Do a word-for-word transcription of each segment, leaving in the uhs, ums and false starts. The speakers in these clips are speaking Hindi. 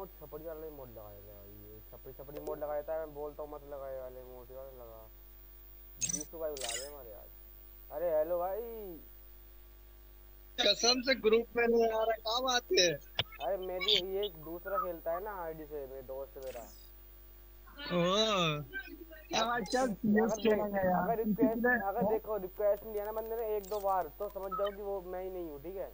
मोड छपड़ी वाले मोड लगाएगा ये छपड़ी छपड़ी मोड लगा देता है। मैं बोलता हूँ मत लगाए वाले मोड वाले लगा। बीसू भाई बुला रहे हैं हमारे आज। अरे हेलो भाई। कसम से ग्रुप में नहीं आ रहा, क्या बात है? अरे मैं भी ये दूसरा खेलता है ना आईडी से, मेरे दोस्त मेरा। ओह अब यार चल इस- सीएस अगर दे, खेलेंगे यार अगर किसी के रिक्वेस्ट अगर लिए। देखो रिक्वेस्ट दिया ना बंदे ने एक दो बार तो समझ जाओ कि वो मैं ही नहीं हूँ, ठीक है?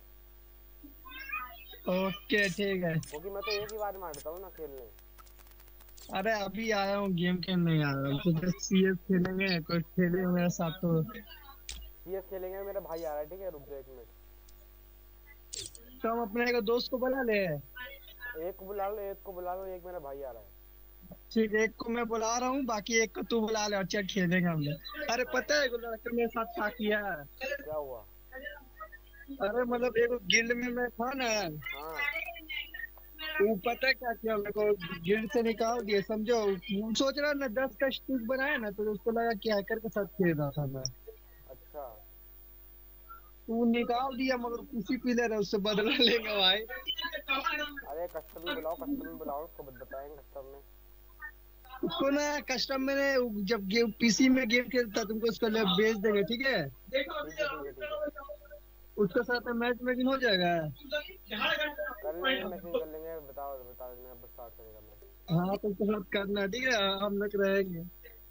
ओके ठीक है। क्योंकि मैं तो एक ही बार मारता हूँ ना खेलने। अरे अभी आया हूँ गेम खेलने यार, तो सीएस खेलेंगे, कोई खेले मेरे साथ तो। सीएस खेलेंगे, मेरा भाई आ रहा है, ठीक है? रुक जाओ एक मिनट। तो हम अपने एक दोस्त को बुला ले। एक को बुला लो, एक को बुला लो, एक मेरा भाई आ रहा है। ठीक है, एक को मैं बुला रहा हूँ, बाकी एक को तू बुला ले और चल खेलेंगे हम लोग। अरे हाँ। पता है वो लड़का मेरे साथ क्या किया? क्या हुआ? अरे मतलब एक गिल्ड में मैं था ना, हाँ। वो पता है क्या किया, मेरे को गिल्ड से निकाल दिए समझो। सोच रहा ना दस का स्टिक बनाया ना, तो उसको लगा कि हैकर के साथ खेल रहा था मैं। अच्छा। वो निकाल दिया, मगर खुशी पी ले रहा, उससे बदला लेगा भाई। अरे कस्टम में बुलाओ, कस्टम में बुलाओ, उसको बताएंगे कस्टम में। उसको ना कस्टम में ने- जब गेम पीसी में गेम खेलता तुमको उसको ले भेज देंगे, ठीक है? ठीक है ठीक है ठीक है। उसके साथ मैच मेकिंग हो जाएगा। कर लेंगे, मैसेज कर लेंगे, बताओ बता देना अब स्टार्ट करेगा मैच। हाँ तो उसके साथ करना, ठीक है, हम लोग रहेंगे।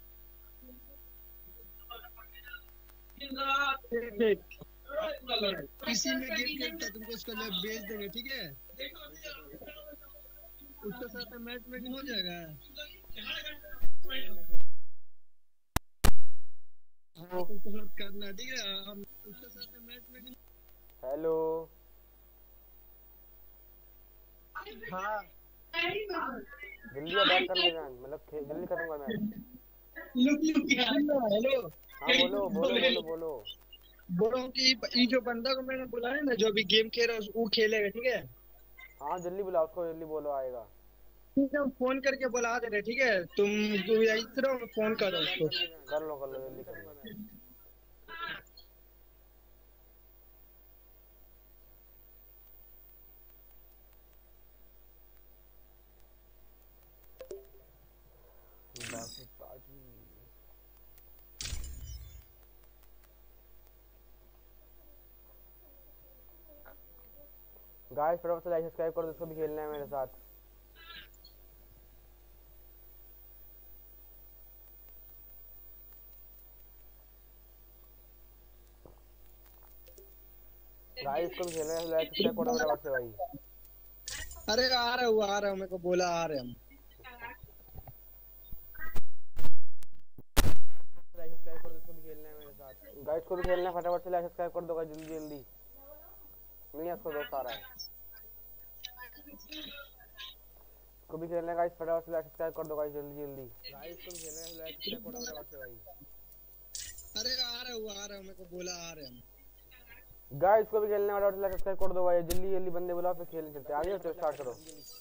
ठीक ठीक। पीसी में गेम खेलता तुमको उसको ले भेज देंगे, ठीक है? ठीक है ठीक है। उसके साथ मैच मेकिंग हो जाएगा। ठीक है मैसेज। हाँ तो उसके साथ करना, ठीक है, हम उसके साथ मैच मेकिंग। हेलो। हाँ जल्दी अटैक कर ले जान, मतलब खे- जल्दी खत्म कर मैच। हेलो। हाँ बोलो बोलो बोलो बोलो। बोल रहा हूँ कि ये जो बंदा को मैंने बुलाया ना, जो अभी गेम खेल रहा है वो खेलेगा, ठीक है? हाँ जल्दी बुलाओ उसको, जल्दी बोलो आएगा। ठीक है, हम फोन करके बुला दे रहे, ठीक है? तुम तुम यहीं से रहो, फोन करो उसको। कर लो कर लो जल्दी कर लो। बाकी ताजी। गाइस फटाफट से लाइक सब्सक्राइब कर दो, उसको भी खेलना है मेरे साथ। गाइस इसको भी खेलना है, लाइक सब्सक्राइब कर दो फटाफट से भाई। अरे आ रहा हूँ आ रहा हूँ, मेरे को बोला आ रहे हम। लाइक सब्सक्राइब कर दो, उसको भी खेलना है मेरे साथ। गाइस को भी खेलना है, फटाफट से लाइक सब्सक्राइब कर दो गाइस, जल्दी जल्दी। नहीं है उसको दोस्त आ रहा है। इसको भी खेलना है गाइस, फटाफट से लाइक सब्सक्राइब कर दो गाइस, जल्दी जल्दी। गाइस को भी खेलना है, लाइक सब्सक्राइब कर दो फटाफट से भाई। अरे आ रहा हूँ आ रहा हूँ, मेरे को बोला आ रहे हम। गाइस को भी खेलना है, फटाफट से लाइक सब्सक्राइब कर दो भाई, जल्दी जल्दी बंदे बुलाओ फिर खेलने चलते हैं। आगे चलो स्टार्ट करो।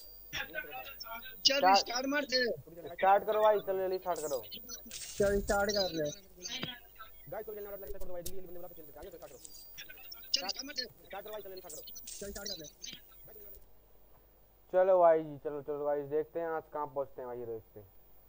चल स्टार्ट स्टार्ट मार दे। स्टार्ट करो भाई, चलो जल्दी स्टार्ट करो। चल स्टार्ट कर ले। गाइस को भी खेलना है, फटाफट से लाइक सब्सक्राइब कर दो भाई, जल्दी जल्दी बंदे बुलाओ फिर खेलते हैं। आगे चलो स्टार्ट करो। चल स्टार्ट मार दे। स्टार्ट करो भाई, चलो जल्दी स्टार्ट करो। चल स्टार्ट कर ले। चलो भाई जी, चलो चलो भाई, देखते हैं आज कहाँ पहुँचते हैं भाई रेस पे।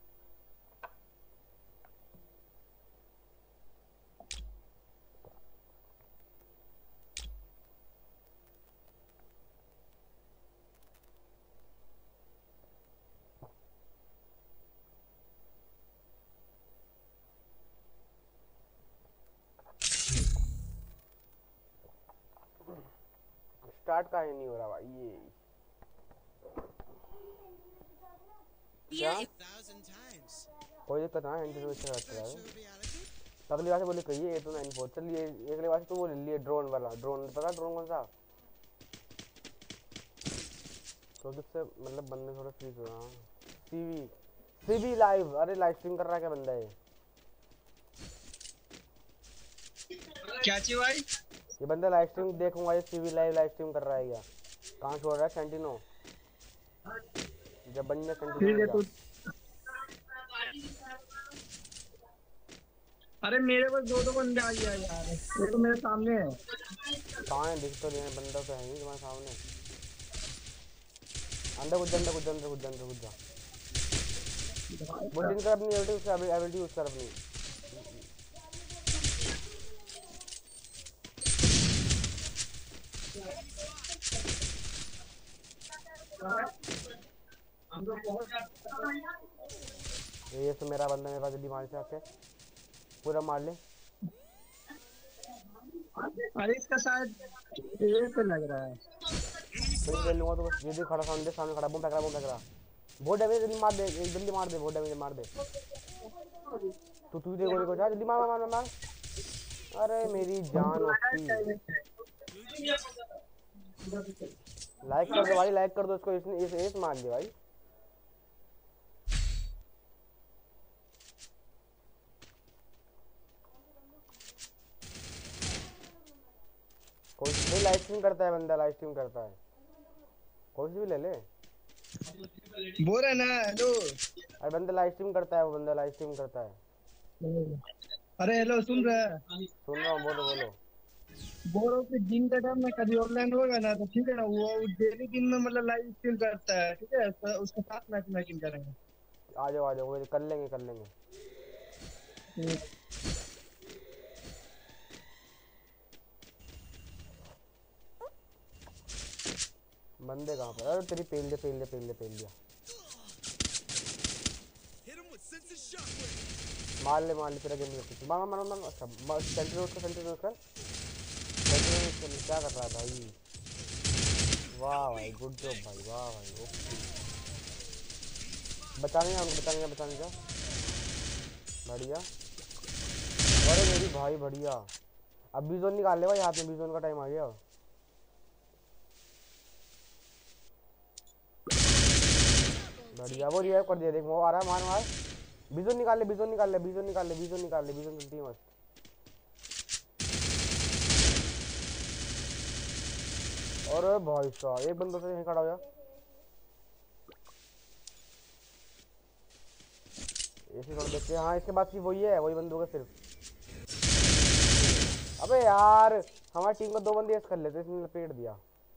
स्टार्ट का ही नहीं हो रहा भाई ये। क्या कोई दिक्कत ना है, अच्छा चला है। अगली बार से बोले कहिए तो नाइन फोर चलिए। अगली बार से तो वो ले लिए ड्रोन वाला। ड्रोन पता ड्रोन कौन सा? तो किससे मतलब बंदे थोड़ा फ्री हो। हाँ सीवी सीवी लाइव। अरे लाइव स्ट्रीम कर रहा है क्या बंदा है? क्या चाहिए भाई? ये बंदा लाइव स्ट्रीम देखूंगा, ये सीवी लाइव लाइव स्ट्रीम कर रहा है क्या? कहाँ छोड़ रहा है? सेंटिनो। जब बंदा सेंटिनो ठीक में है जा। तो। अरे मेरे पास दो दो बंदे आ गया यार, ये तो मेरे सामने है। कहाँ है? दिख तो नहीं है, बंदा तो है नहीं तुम्हारे सामने। अंदर कुछ अंदर कुछ अंदर कुछ अंदर कुछ जा वो जिनका अपनी एबिलिटी उसका एबिलिटी यूज कर अपनी ये तो मेरा बंदा मेरे पास जल्दी मार से आके पूरा मार ले। अरे इसका शायद ये पे लग रहा है फिर ले लूंगा तो बस ये भी खड़ा सामने सामने खड़ा बूम फेंक रहा बूम फेंक रहा बहुत डैमेज जल्दी मार दे एक जल्दी मार दे बहुत डैमेज मार दे तू तू दे गोली को जा जल्दी मार मार मार अरे मेरी जान उसकी लाइक कर दो भाई लाइक कर दो इसको इसने इस एस मार दिया भाई कोई भी लाइव स्ट्रीम करता है बंदा लाइव स्ट्रीम करता है कोई भी ले ले बोल रहा ना हेलो अरे बंदा लाइव स्ट्रीम करता है वो बंदा लाइव स्ट्रीम करता है अरे हेलो सुन रहा है सुन रहा हूँ बोलो बोलो बोल रहा हूँ कि दिन का टाइम में कभी ऑनलाइन होगा ना तो ठीक है ना वो डेली दिन में मतलब लाइव स्ट्रीम करता है ठीक है तो उसके साथ मैच मैचिंग करेंगे आ जाओ आ जाओ कर लेंगे कर लेंगे बंदे कहाँ पर अरे तेरी पेल दे पेल दे पेल दे पेल दिया मार ले मार ले तेरा गेम में मार मार मार अच्छा सेंटर उसका सेंटर उसका सेंटर क्या कर रहा है भाई वाह भाई गुड जॉब भाई वाह भाई ओके बचाने हमको बचाने बचाने का बढ़िया अरे मेरी भाई बढ़िया अब बीजोन निकाल ले भाई हाथ में बीजोन का टाइम आ गया बढ़िया वो रिवाइव कर दिया देख वो आ रहा है मार मार बीजोन निकाल ले बीजोन निकाल ले बीजोन निकाल ले बीजोन निकाल ले बीजोन चलती है मस्त अरे भाई साहब एक बंदों से यहीं खड़ा हो जा ऐसे कर देखते हैं हाँ इसके बाद सिर्फ वही है वही बंदों का सिर्फ अबे यार हमारी टीम को दो बंदे ऐसे कर लेते इसने लपेट दिया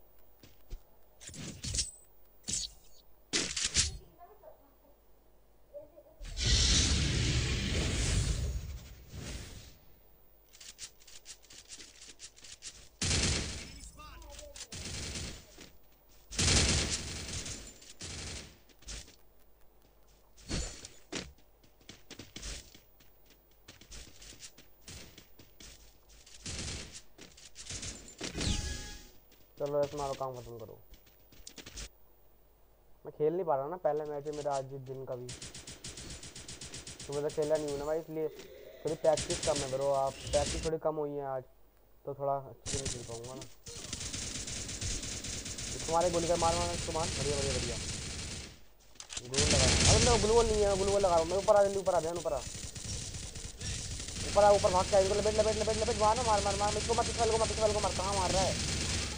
चलो ऐसे मारो काम खत्म करो मैं खेल नहीं पा रहा ना पहले मैच है मेरा आज दिन का भी सुबह तक खेला नहीं हूँ ना भाई इसलिए थोड़ी प्रैक्टिस कम है ब्रो आप प्रैक्टिस थोड़ी कम हुई है आज तो थोड़ा अच्छे नहीं खेल पाऊंगा ना इसको मारे गोली का मार मार इसको मार बढ़िया बढ़िया बढ़िया गोल लगा अरे मैं ग्लूवॉल नहीं है ग्लूवॉल लगा रहा हूँ मैं ऊपर आ जल्दी ऊपर आ ध्यान ऊपर आ ऊपर आ ऊपर भाग के आएगा लपेट लपेट लपेट लपेट मार मार मार मार इसको मत इसको मत इसको मार कहाँ मार रहा है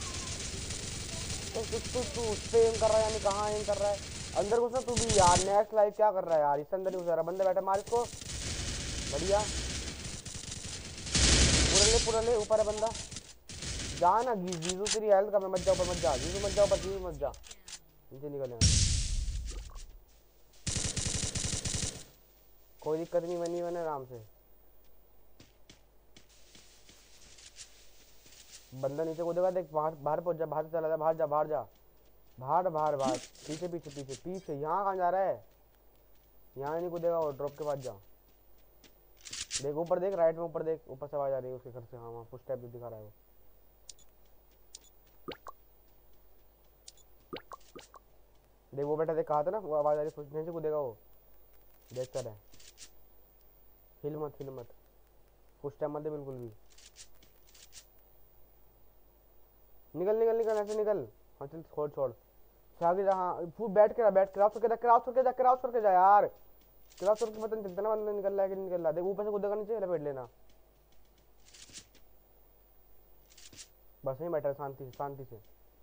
तू तू तू उस पे एम कर रहा है यानी कहाँ एम कर रहा है अंदर घुसना तू भी यार नेक्स्ट लाइव क्या कर रहा है यार इससे अंदर ही घुस रहा है बंदे बैठे मार इसको बढ़िया पूरा ले पूरा ले ऊपर है बंदा जा ना जीजू तेरी हेल्थ कम है मत जा ऊपर मत जा जीजू मत जा ऊपर जीजू मत जा नीचे निकल यहाँ कोई दिक्कत नहीं बनी मैंने आराम से बंदा नीचे कूदेगा देख बाहर बाहर पहुंच जा बाहर से चला जा बाहर जा बाहर जा बाहर बाहर बाहर पीछे पीछे पीछे पीछे यहाँ कहाँ जा रहा है यहाँ नहीं कूदेगा वो ड्रॉप के पास जा देख ऊपर देख राइट में ऊपर देख ऊपर से आवाज आ रही है उसके घर से हाँ वहाँ फुट स्टेप दिखा रहा है वो देख वो बेटा देख कहा था ना वो आवाज आ रही है से कूदेगा वो देख कर है हिल मत हिल मत फुट स्टेप मत दे बिल्कुल भी निकल निकल निकल ऐसे निकल हाँ चल छोड़ छोड़ आगे जा हाँ फूट बैठ के बैठ क्रॉस करके जा क्रॉस करके जा क्रॉस करके जा यार क्रॉस करके पता नहीं चलता ना बंदा निकल रहा है कि निकल रहा है देख ऊपर से कूदेगा नीचे लपेट लेना बस नहीं बैठा शांति से शांति से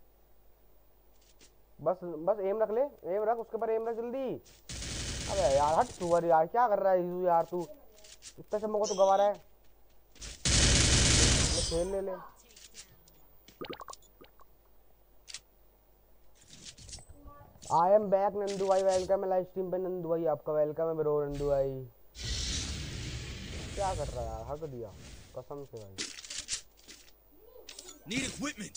बस बस एम रख ले एम रख उसके ऊपर एम रख जल्दी अबे यार हट तू यार क्या कर रहा है यू यार तू इतना सब को तो गवा रहा है खेल ले ले आई एम बैक नंदू भाई, वेलकम है लाइव स्ट्रीम पे नंदू भाई, आपका वेलकम है ब्रो नंदू भाई। क्या कर रहा है यार, हक दिया कसम से भाई। Need equipment.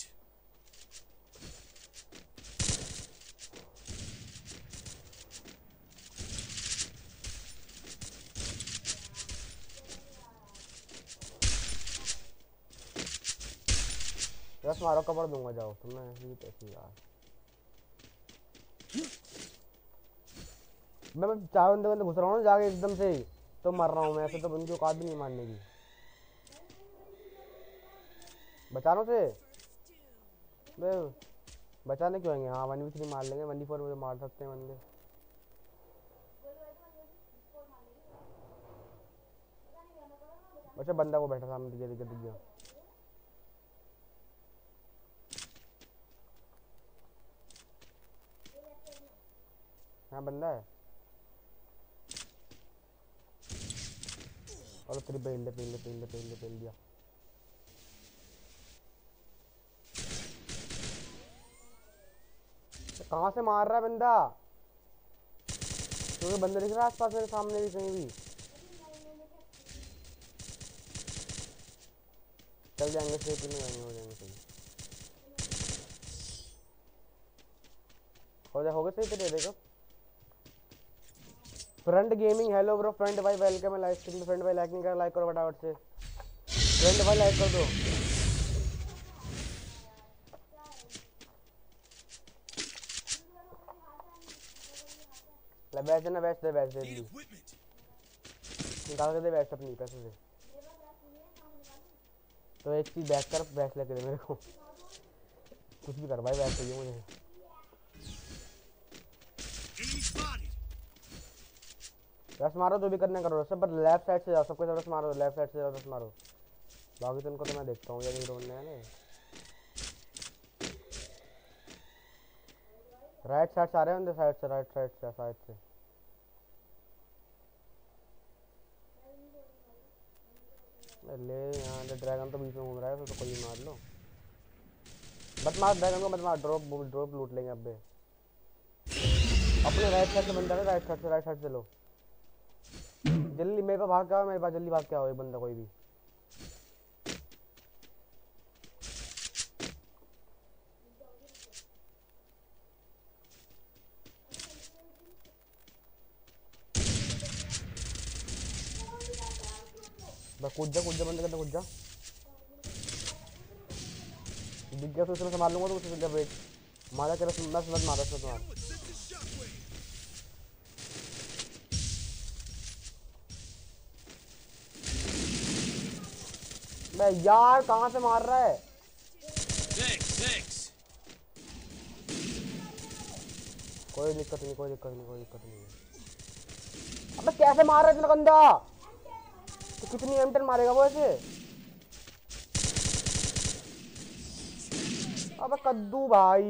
बस मारो कवर दूंगा, जाओ तुम्हें ही ऐसी यार। मैं मैं चार बंदे बंदे घुस रहा हूँ जाके एकदम से, तो मर रहा हूँ मैं, ऐसे तो उनकी औकात भी नहीं मारने की। बचाने से बे बचाने क्यों आएंगे? हाँ वन वी थ्री मार लेंगे, वन वी फोर में मार सकते हैं बंदे। अच्छा बंदा वो बैठा सामने, दिख गया दिख गया। हाँ बंदा है, और तेरी पेल ले पेल ले पेल ले पेल ले पेल दिया। कहाँ से मार रहा है बंदा? क्योंकि बंदे दिख रहा है आसपास मेरे सामने भी कहीं भी। चल जाएंगे सेफ, नहीं आएंगे, हो जाएंगे सही, हो जाए, हो गए सही। तेरे देखो front gaming, hello bro front भाई, वेलकम है लाइव स्ट्रीम पे। फ्रंट भाई लाइक नहीं करा, लाइक करो फटाफट से, फ्रंट भाई लाइक कर दो। ले बैच ना, बैच दे, बैच दे दी, निकाल के दे बैच अपनी पैसे से। तो एक चीज बैच कर, बैच लेके दे मेरे को, कुछ भी कर भाई, बैच चाहिए मुझे। रस मारो जो भी करने करो, सब पर लेफ्ट साइड से जाओ, सबके सब रस मारो, लेफ्ट साइड से जाओ, रस मारो। बाकी तो उनको तो मैं देखता हूँ, ये रोने है ना। राइट साइड से आ रहे हैं, साइड से, राइट साइड से, साइड से। ले यहाँ ले, ड्रैगन तो बीच में घूम रहा है, तो, तो कोई मार लो। मत मार ड्रैगन को, मत मार, ड्रॉप ड्रॉप लूट लेंगे अब। अपने राइट साइड से बंदा है, राइट साइड से, राइट साइड से लो जल्दी। मेरे पास भाग के आओ, मेरे पास जल्दी भाग के आओ, एक बंदा कोई भी। बस कूद जा, कूद जा, बंदे करते कूद जा। दिख गया तो उसमें संभाल लूंगा, तो उसमें जब वेट मारा कर मत मत मारा उसमें तुम्हारा। बे यार कहाँ से मार रहा है? कोई दिक्कत नहीं, कोई दिक्कत नहीं, कोई दिक्कत नहीं। अबे कैसे मार रहा है इतना गंदा? तो कितनी एम टेन मारेगा वो ऐसे? अबे कद्दू भाई।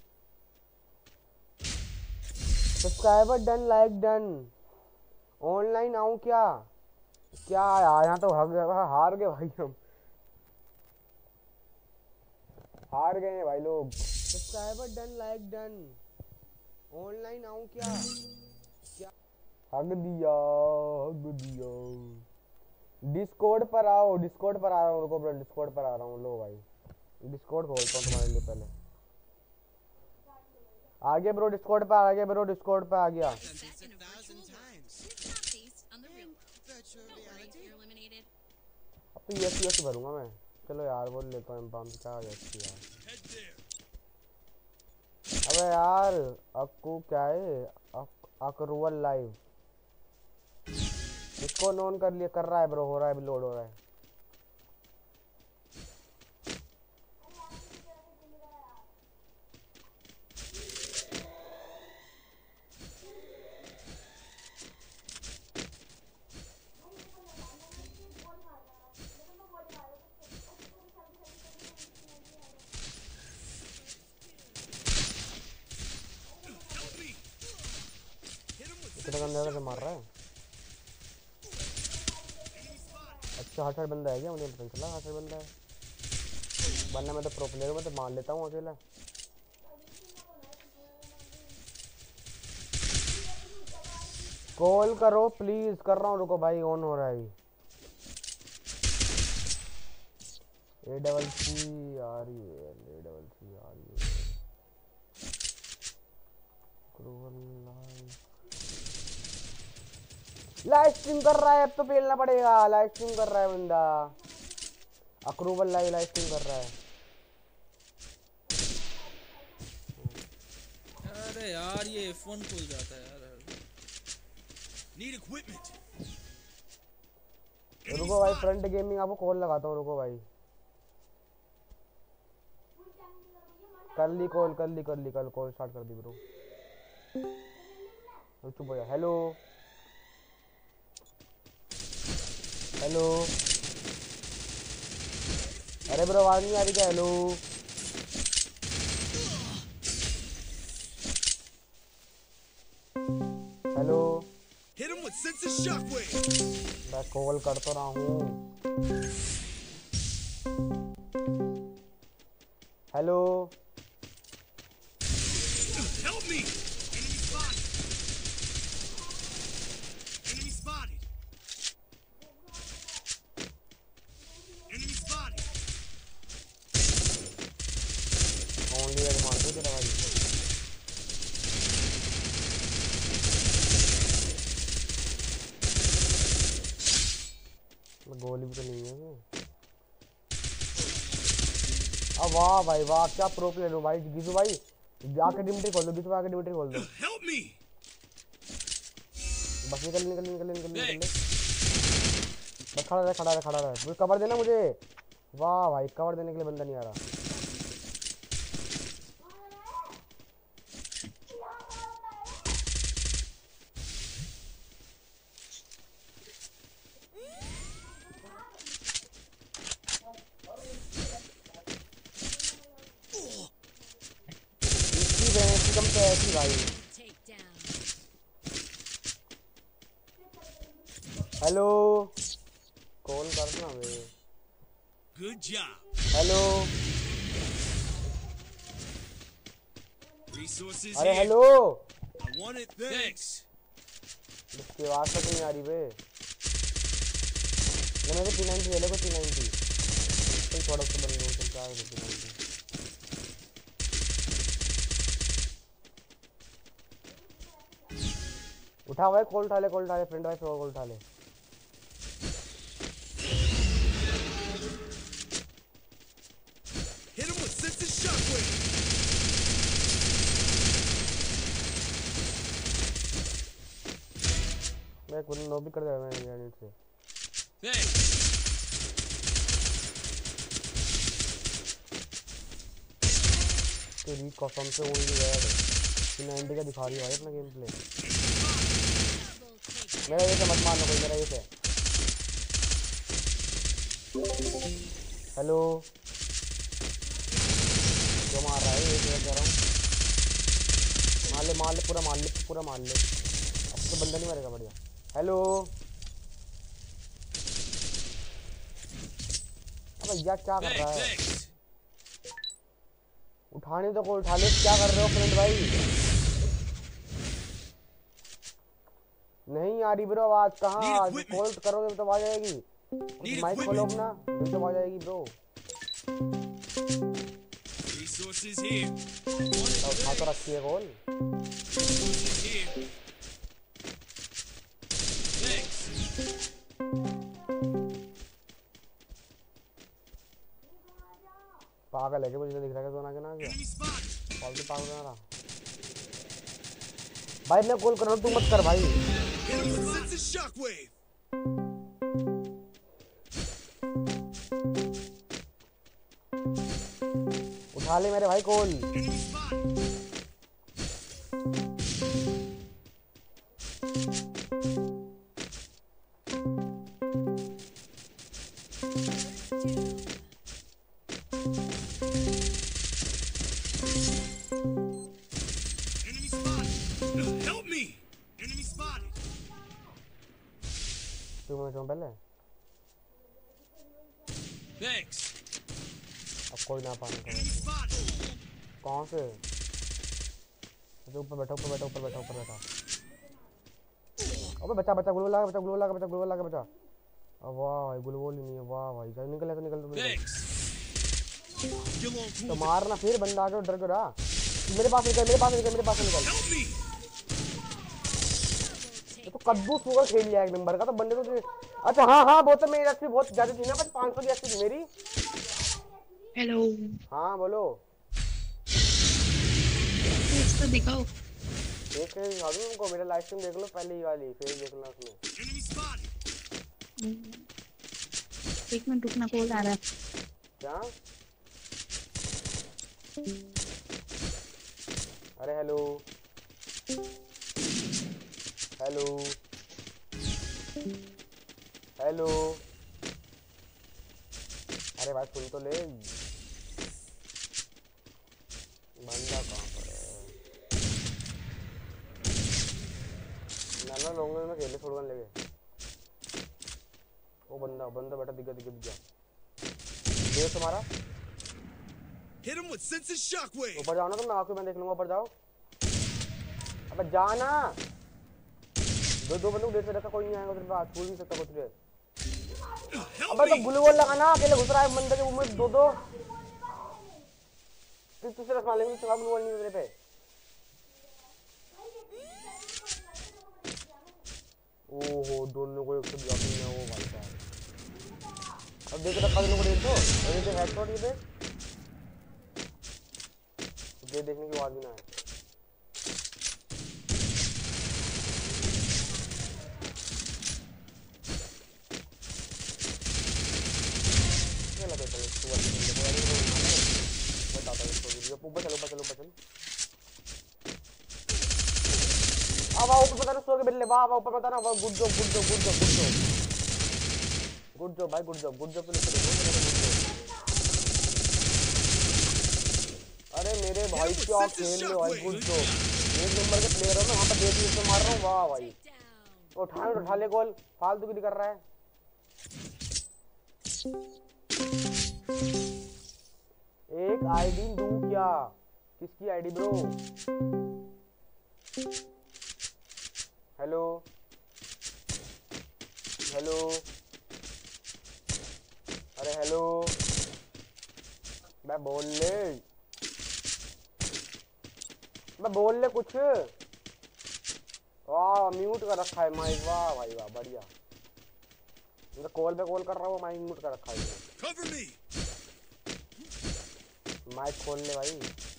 Subscriber done, like done. Online आऊं क्या? क्या यार यहाँ तो हार गए भाई, हम हार गए हैं भाई लोग। Subscriber done, like done. Online आऊं क्या? क्या हग दिया, हग दिया। डिस्कॉर्ड पर आओ, डिस्कॉर्ड पर आ रहा हूँ, रुको ब्रो, डिस्कॉर्ड पर आ रहा हूँ। लो भाई डिस्कॉर्ड खोलता हूँ तुम्हारे लिए पहले। आगे ब्रो, डिस्कॉर्ड पे आ गया ब्रो, डिस्कॉर्ड पे आ गया। अब तो ये सी सी भरूंगा मैं। चलो यार बोल लेता हूँ एम क्या है यार। अबे यार अक्कू क्या है, अकरुअल लाइव, इसको नोन कर लिया, कर रहा है ब्रो, हो रहा है, लोड हो रहा है। से मार रहा है। अच्छा हट हट बंदा है क्या? मुझे पता चला हट हट बंदा है, वरना मैं तो प्रो प्लेयर हूं, मैं तो मार लेता हूँ अकेला। कॉल करो प्लीज, कर रहा हूँ, रुको भाई, ऑन हो रहा है। A double C R U L, A double C R U L. Live stream कर रहा है, अब तो पेलना पड़ेगा। लाइव स्ट्रीम कर रहा है बंदा, अक्रूवल लाइव लाइव स्ट्रीम कर रहा है। अरे यार ये फोन खुल जाता है यार। Need equipment. रुको भाई, फ्रंट गेमिंग आपको कॉल लगाता हूँ, रुको भाई। कर ली कॉल, कर ली कर ली कल कॉल स्टार्ट कर दी ब्रो। चुप हो जा। हेलो हेलो, अरे ब्रो आवाज नहीं आ रही क्या? हेलो हेलो, मैं कॉल कर तो रहा हूँ। हेलो गोली भी तो नहीं है। अब वाह भाई वाह, क्या प्रो प्लेयर हो भाई। गिजू भाई आके डिमिट्री खोल दो, गिजू आके डिमिट्री खोल दो। बस निकल निकल निकल निकल निकल बस खड़ा रहे खड़ा रहे खड़ा रहे। कवर देना मुझे। वाह भाई, कवर देने के लिए बंदा नहीं आ रहा। हेलो कॉल करना बे। Good job. हेलो अरे हेलो, इसकी आवाज तो नहीं आ रही बे। मेरे पी नाइंटी ले लो, पी नाइंटी कोई प्रोडक्ट बन गया चल क्या है पी नाइंटी। उठा भाई, कॉल उठा ले, कॉल उठा ले फ्रेंड भाई, कॉल उठा ले। मैं कुछ नो भी कर दिया मैं यूनिट से। तेरी कसम से ओनली यार नाइंटी का दिखा रही है भाई अपना गेम प्ले। मेरा ये से मत मारना कोई, मेरा ये से। हेलो जो मार रहा है ये कह रहा हूँ, मार ले मार ले पूरा मार ले पूरा मार ले, अब तो बंदा नहीं मरेगा। बढ़िया। हेलो अब भैया क्या कर रहा है? उठाने तो को उठा ले, क्या कर रहे हो फ्रेंड भाई? नहीं आ रही ब्रो आवाज। कहाँ कॉल करोगे तो आवाज आएगी। माइक खोलो अपना तो आवाज आएगी ब्रो। उठा तो रखी है कॉल। पागल है क्या? मुझे दिख रहा है जोन आगे ना आ गया। फालतू पागल बना रहा भाई। मैं कॉल कर रहा हूँ, तू मत कर भाई। उठा ले मेरे भाई कॉल। पहले अब कोई ना पाने का। कौन से ऊपर बैठा ऊपर बैठा ऊपर बैठा ऊपर बैठा अबे बचा बचा ग्लू लगा बचा ग्लू लगा बचा ग्लू लगा बचा। अब वाह भाई ग्लू ही नहीं है वाह भाई जा निकल ऐसे निकल तो तो मारना फिर बंदा आ गया डर के रहा मेरे पास निकल मेरे पास निकल मेरे पास निकल तो कद्दू सुगर खेल लिया एक नंबर का तो बंदे को। अच्छा हाँ हाँ वो तो मेरी एक्चुअली बहुत ज्यादा थी ना बस पाँच सौ की एक्चुअली मेरी। हेलो हाँ बोलो फेस तो दिखाओ। देख के दिखा दूँ तुमको मेरा लाइव स्ट्रीम देख लो पहले ही वाली फेस देखना उसमें। एक मिनट रुकना कॉल आ रहा है। क्या अरे हेलो हेलो हेलो अरे भाई सुन तो ले बंदा कहाँ पर है ना ना लोगों में खेले थोड़ा लेके वो बंदा बंदा बेटा दिखा दिखा दिखा देख तुम्हारा Hit him with sensitive shockwave. ऊपर जाओ ना तुम मैं आंखों में देख लूंगा ऊपर जाओ। अबे जाना दो दो बंदों को देख रखा कोई नहीं आएगा तेरे पास फूल नहीं सकता कुछ भी। अबे तो ग्लू वॉल लगाना अकेले घुस रहा है बंदे के मुंह में दो दो फिर तुझसे रस मारेंगे तो ग्लू वॉल नहीं तेरे पे। ओहो दोनों को एक साथ जाती है वो भाई साहब। अब देख रखा दोनों को देख तो और ये हेडशॉट ये देख ये देखने की आवाज भी ना है। ये लगे चलो सुबह से चलो बताता हूँ इसको वीडियो ऊपर चलो ऊपर चलो ऊपर चलो। अब आओ ऊपर पता ना सो के बिल्ले वाह वाह ऊपर पता ना वाह good job good job good job good job good job भाई गुड जॉब गुड जॉब पे लिख दो। अरे मेरे भाई क्या खेल रहे हो भाई गुड जॉब एक नंबर के प्लेयर हो ना वहां पर देख लीजिए मार रहा हूं वाह भाई उठा उठा ले गोल फालतू की कर रहा है। एक आईडी दूं क्या किसकी आईडी ब्रो हेलो हेलो अरे हेलो मैं बोल ले मैं बोल ले कुछ वाह म्यूट कर रखा है माइक वाह भाई वाह बढ़िया मैं कॉल पे कॉल कर रहा हूँ माइक म्यूट कर रखा है माइक खोल ले भाई।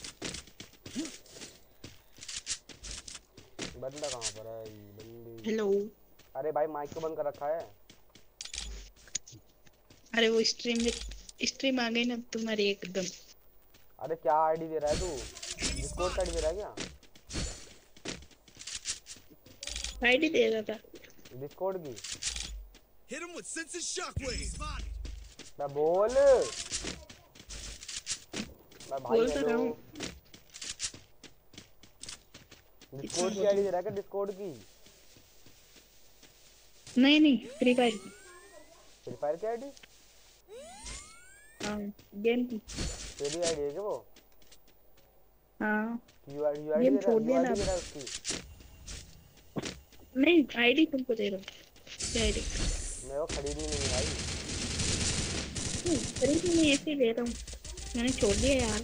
बंदा कहाँ पर है बंदी हेलो अरे भाई माइक तो बंद कर रखा है। अरे वो स्ट्रीम में स्ट्रीम आ गई ना तुम्हारी एकदम। अरे क्या आईडी दे रहा है तू डिस्कॉर्ड का आईडी दे रहा है क्या आईडी दे रहा था डिस्कॉर्ड की। Hit him with sensitive shockwave. मैं बोल मैं भाई बोल तो रहा हूँ। डिस्कॉर्ड की आईडी दे रहा है क्या डिस्कॉर्ड की। नहीं नहीं फ्री फायर की। फ्री फायर की आईडी हाँ गेम की तेरी आईडी है क्या वो। हाँ U ID U ID game छोड़ दिया ना दे रहा है उसकी। नहीं आईडी तुमको दे रहा हूँ आईडी मैं वो खरीदनी नहीं भाई खरीद नहीं ऐसे ही दे रहा हूँ मैंने छोड़ दिया यार।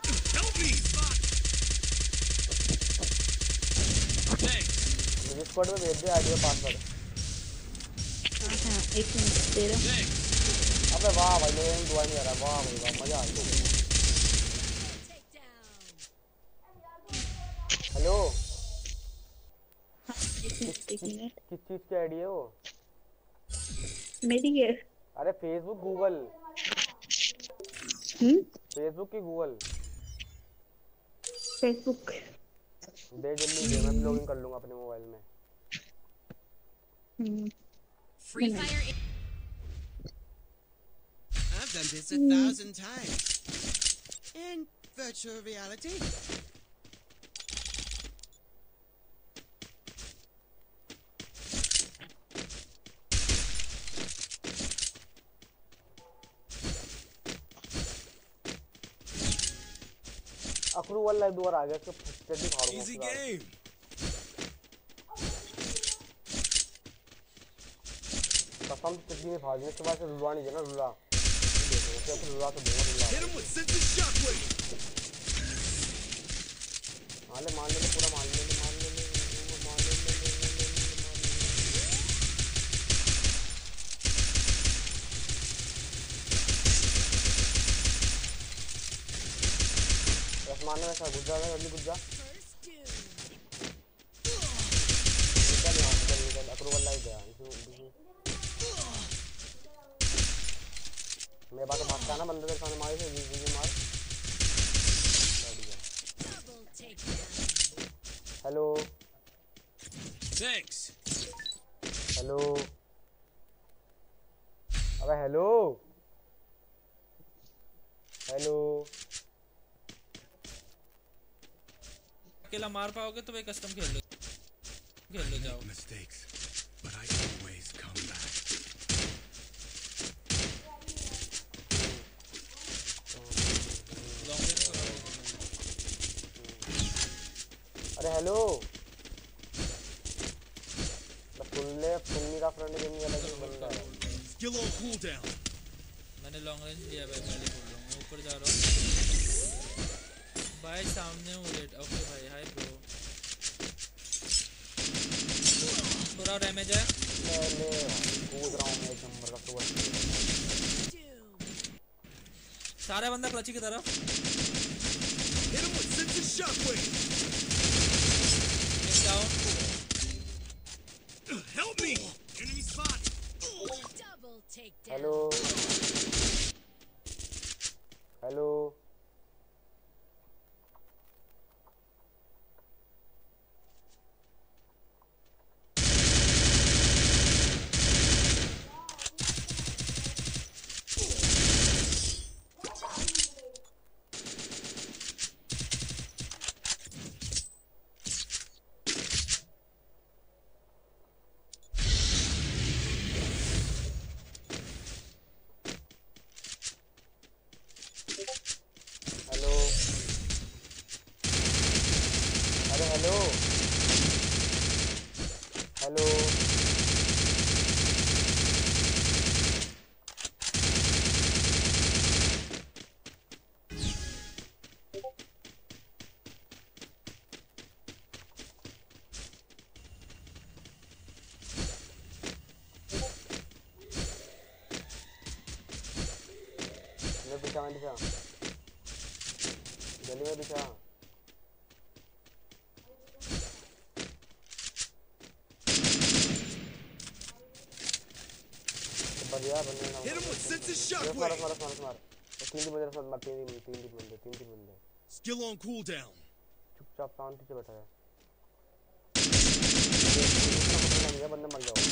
डिस्कॉर्ड में भेज दे आईडी और पासवर्ड। हाँ हाँ एक मिनट दे रहा हूँ। अबे वाह भाई मेरे दुआ नहीं आ रहा वाह भाई वाह मजा आ गया। हेलो किस चीज की आईडी है वो मेरी है। अरे फेसबुक गूगल हम्म फेसबुक की गूगल फेसबुक दे जल्दी दे मैं लॉगिन कर लूंगा अपने मोबाइल में। Hmm Free Fire. I've done this a thousand times in virtual reality. Approval live दोबारा आ गया इसको चड्डी फाड़ूंगा Easy game. हम चटनी में फाड़ देंगे इसके बाद से रुला नहीं देना रुला देखो कैसे रुला तो दूंगा रुला Hit him with sensitive shockwave. मार ले मार ले पूरा मार ले मार ले मार ले बस मारने में ऐसा घुस जा जल्दी घुस जा निकल यहाँ निकल निकल अप्रूवल लाइट गया मेरे पास भागता है ना बंदे के सामने मारे से जी जी मार हेलो Thanks. हेलो अबे हेलो हेलो अकेला मार पाओगे तो भाई कस्टम खेल लो खेल लो जाओ Mistakes, but I always come back. Long range करो अरे हेलो फुल्ले फुल्ली का फ्रेंड गेम वाला जो बंदा है Skill on cooldown. मैंने लॉन्ग रेंज लिया भाई पहले बोल रहा हूँ मैं ऊपर जा रहा हूँ भाई सामने हूँ रेड ओके भाई हाय ब्रो थोड़ा डैमेज है पहले कूद रहा हूँ मैं एक नंबर का सुपर सारे बंदा क्लची की तरफ Hit him with sensitive shockwave. एक down Help me! Enemy spotted. Double takedown. Hello hello hello अरे हेलो हेलो मैं पीछा मैं पीछा जल्दी में पीछा बढ़िया बनने ना Hit him with sensitive मार मार shockwave. मार मार तीन दिन बंदे मार तीन दिन तीन दिन बंदे तीन दिन बंदे Skill on cooldown. चुपचाप शांति से बैठा है ये बंदे मर जाओ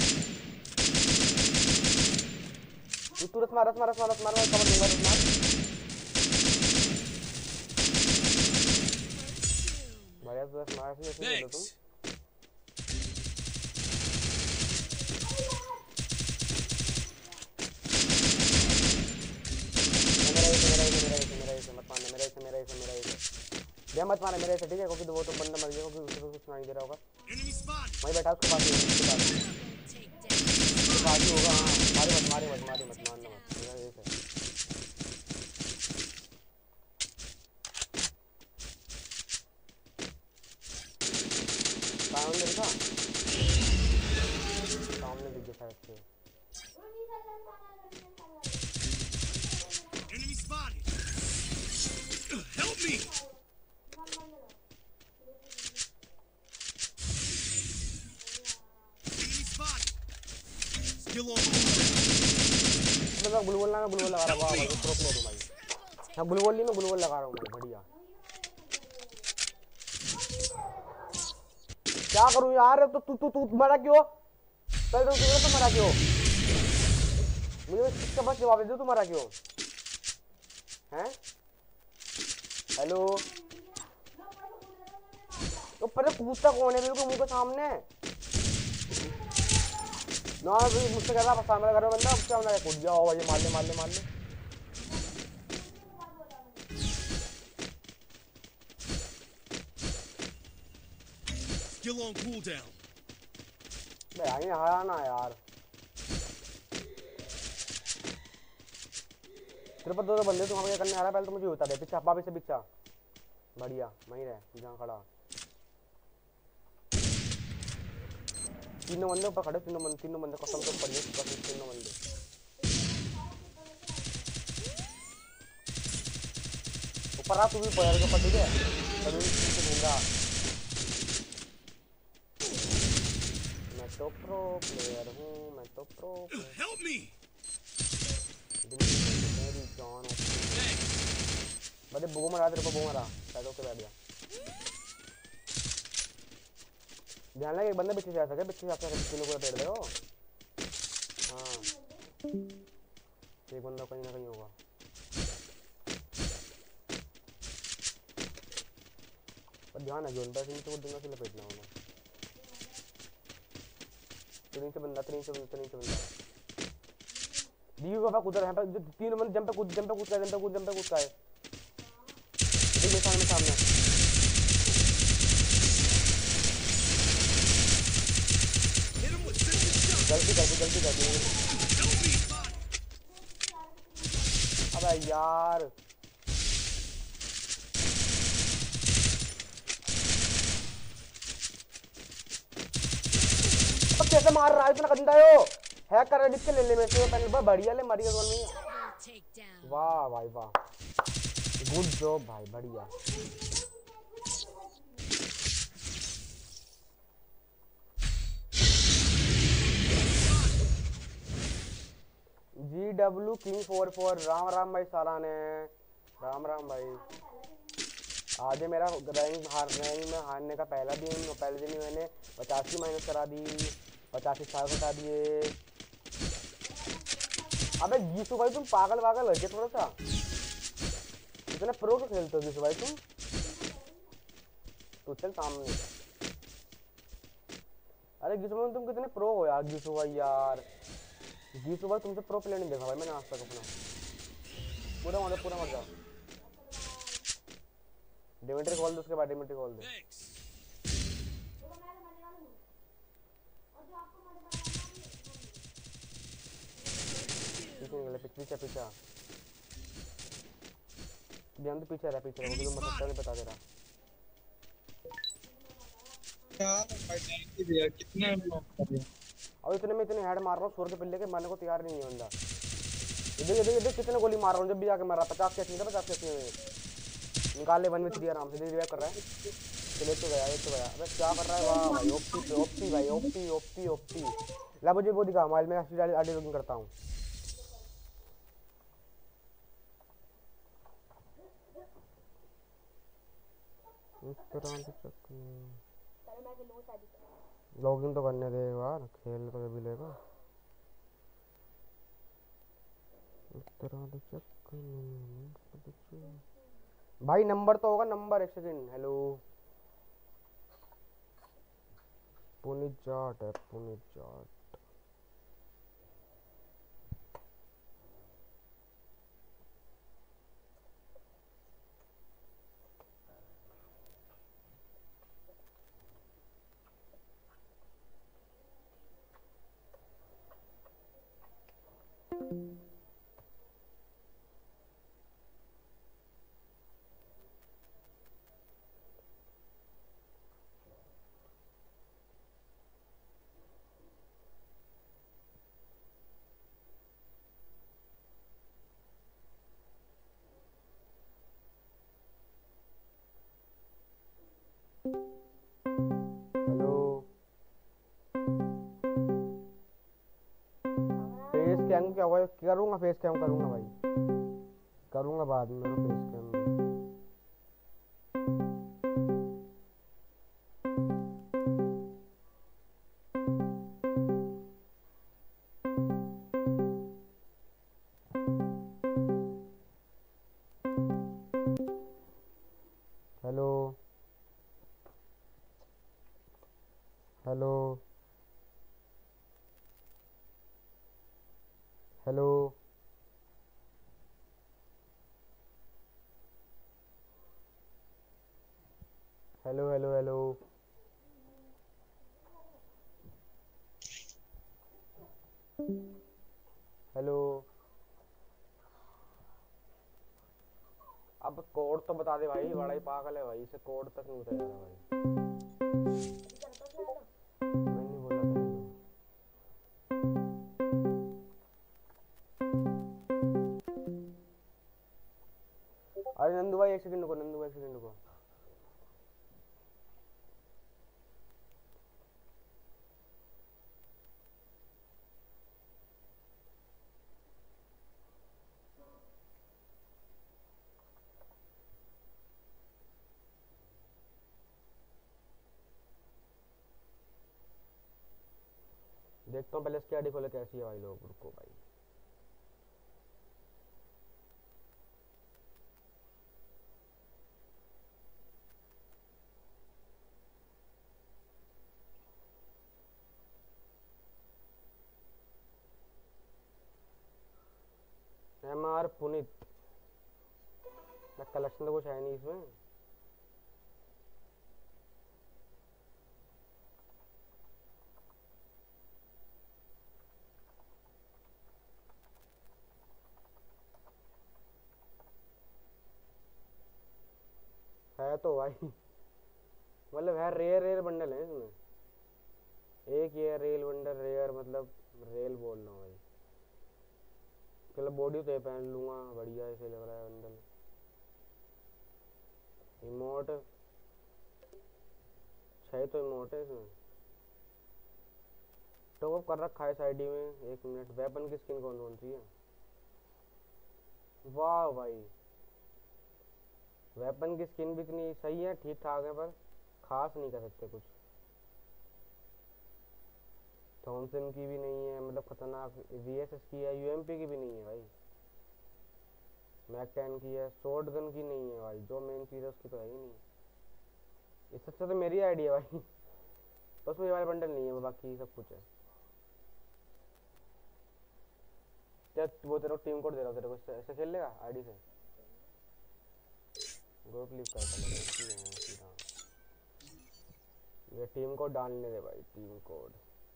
तू तुरंत मार मार मार मार मार कवर दूंगा मार बढ़िया तुरंत मार फिर ऐसे बोलो तुम मेरा इसे मेरा इसे मेरा इसे मत मारना मेरा इसे मेरा इसे मेरा इसे ये मत मारना मेरे इसे ठीक है क्योंकि वो तो बंदा मर गया क्योंकि उसको कुछ सुनाई दे रहा होगा Enemy spotted. वहीं बैठा उसके पास ही उसके पास ही उसके पास ही होगा हाँ मारे मत मारे मत मारे मत मारना मत मेरा ये है सामने देखा सामने दिख गया शायद से Enemy spotted. Help me! Enemy spotted. Skill on cooldown. मैं बुलबुल ना बुलबुल लगा रहा हूँ वाह भाई प्रो प्लेयर हूँ भाई हाँ बुलबुल नहीं मैं बुलबुल लगा रहा हूँ भाई बढ़िया क्या करूँ यार तो तू तू तू मरा क्यों पहले तो तू तो मरा क्यों मुझे इसका बस जवाब दे दो तू मरा क्यों हैं हेलो तो पहले कूदता कौन है मेरे को मुंह के सामने ना तो मुझसे कह रहा सामने कर रहा बंदा अब क्या होना है कूद जाओ ये मार ले मार ले मार ले Skill on cooldown. भाई आगे हारा ना यार तेरे पर दो दो बंदे, तू हमें क्या करने आ रहा है? पहले तो मुझे बता दे। पीछा वापस से पीछा, बढ़िया वहीं रह जहाँ खड़ा। तीनों बंदे ऊपर खड़े, तीनों बंदे तीनों बंदे कसम से ऊपर, कसम तीनों बंदे। ऊपर आ तू भी, पैर के ऊपर, ठीक है? तभी पीछे घूम रहा। मैं तो प्रो प्लेयर हूँ, मैं तो प्रो प्लेयर। Help me! मेरी जान बड़े बो मरा, तेरे को बो मरा, पैदों के बैठ गया। ध्यान लगे, एक बंदा पीछे से आ सके, पीछे से आ सके, तीनों को पेड़ दे हो। हाँ, एक बंदा कहीं ना कहीं होगा। पर ध्यान है जोन पे, नीचे को दूंगा से लपेटना होगा। तीन से बंदा, तीन से बंदा, तीन से बंदा। दीव बाबा कुदर है पर तीन बंदे जंप पे कूद, जंप पे कूद का, जंप पे कूद, जंप पे कूद का है। देखिए सामने सामने। Hit him with sensor shock. गलती गलती गलती गलती। Help me! अबे यार अब कैसे मार रहा है इतना गंदा है? वो हैक कर डिस्क ले ले मेरे से पहले। बहुत बढ़िया ले मरी गोल में। Double takedown. वाह भाई वाह, गुड जॉब भाई, बढ़िया। G W king four four, Ram Ram भाई सालाने, राम राम भाई। आज है मेरा रैंक हार रैंक में हारने का पहला दिन, और पहले दिन ही मैंने पचासी माइनस करा दी, पचासी साल बता दिए। अबे गीसू भाई तुम पागल पागल है थोड़ा सा, इतना प्रो क्यों खेलते हो गीसू भाई तुम? तू चल सामने। अरे गीसू भाई तुम कितने प्रो हो यार, गीसू भाई यार, गीसू भाई तुमसे प्रो प्लेयर नहीं देखा भाई मैंने आज तक अपना। पूरा मर पूरा मर जाओ। डिमिट्री खोल दे, उसके बाद डिमिट्री खोल दे। पीछे निकले, पीछे पीछे ध्यान तो पीछे रहा, पीछे रहा, मुझे मतलब नहीं बता दे रहा। कितने अब इतने में इतने हेड मार रहा हूँ, सौ के पिल्ले के मारने को तैयार नहीं है बंदा। इधर इधर इधर कितने गोली मार रहा हूँ, जब भी आके मारा। पचास कैसे नहीं था, पचास कैसे में निकाल ले, वन में थ्री आराम से रिवाइव कर रहा है। चले तो गया, ये तो गया। अबे क्या कर रहा है? वाह भाई ओपी ओपी भाई, ओपी ओपी ओपी। ला मुझे वो दिखा, मोबाइल में एक्चुअली आडी लॉगिंग करता हूँ। इस तरह से लॉगिन तो करने दे यार, खेल तो भी लेगा। इस तरह से चक्कर भाई, नंबर तो होगा नंबर। एक सेकंड, हेलो पुनीत जाट है, पुनीत जाट। कैम क्या हुआ? करूंगा फेस कैम, करूंगा भाई, करूंगा बाद में face cam. Hello hello hello hello hello hello hello अब कोड तो बता दे भाई, बड़ा ही पागल है भाई, इसे कोड तक नहीं बता रहा भाई। मैं नहीं बोला था ये तो। अरे नंदू भाई एक सेकंड रुको, नंदू भाई एक सेकंड रुको। देखता हूँ पहले इसकी आईडी खोले कैसी है भाई लोग, रुको भाई। एम आर पुनीत, कलेक्शन तो कुछ है नहीं इसमें। है तो भाई मतलब है, रेयर रेयर बंडल है इसमें। एक ये रेल बंडल रेयर, मतलब रेल बोल रहा हूँ भाई। चलो बॉडी तो ये पहन लूंगा, बढ़िया ऐसे लग रहा है बंडल। इमोट छः तो इमोट है इसमें। टॉप कर रखा है इस आईडी में। एक मिनट, वेपन की स्किन कौन कौन सी है? वाह भाई, वेपन की स्किन भी इतनी सही है, ठीक ठाक है, पर खास नहीं कर सकते कुछ। थॉमसन की भी नहीं है, मतलब खतरनाक। वीएसएस की है, यूएमपी की भी नहीं है भाई। मैक टेन की है, शॉर्ट गन की नहीं है भाई, जो मेन चीज़ है उसकी तो है ही नहीं। इससे अच्छा तो मेरी आईडी है भाई बस वो ये वाले बंडल नहीं है, बाकी सब कुछ है। क्या वो तेरे को टीम कोड दे रहा हूँ तेरे को, ऐसे खेल लेगा आईडी से? ग्रुप लीव करता है सीधा। ये टीम कोड डालने दे भाई, team code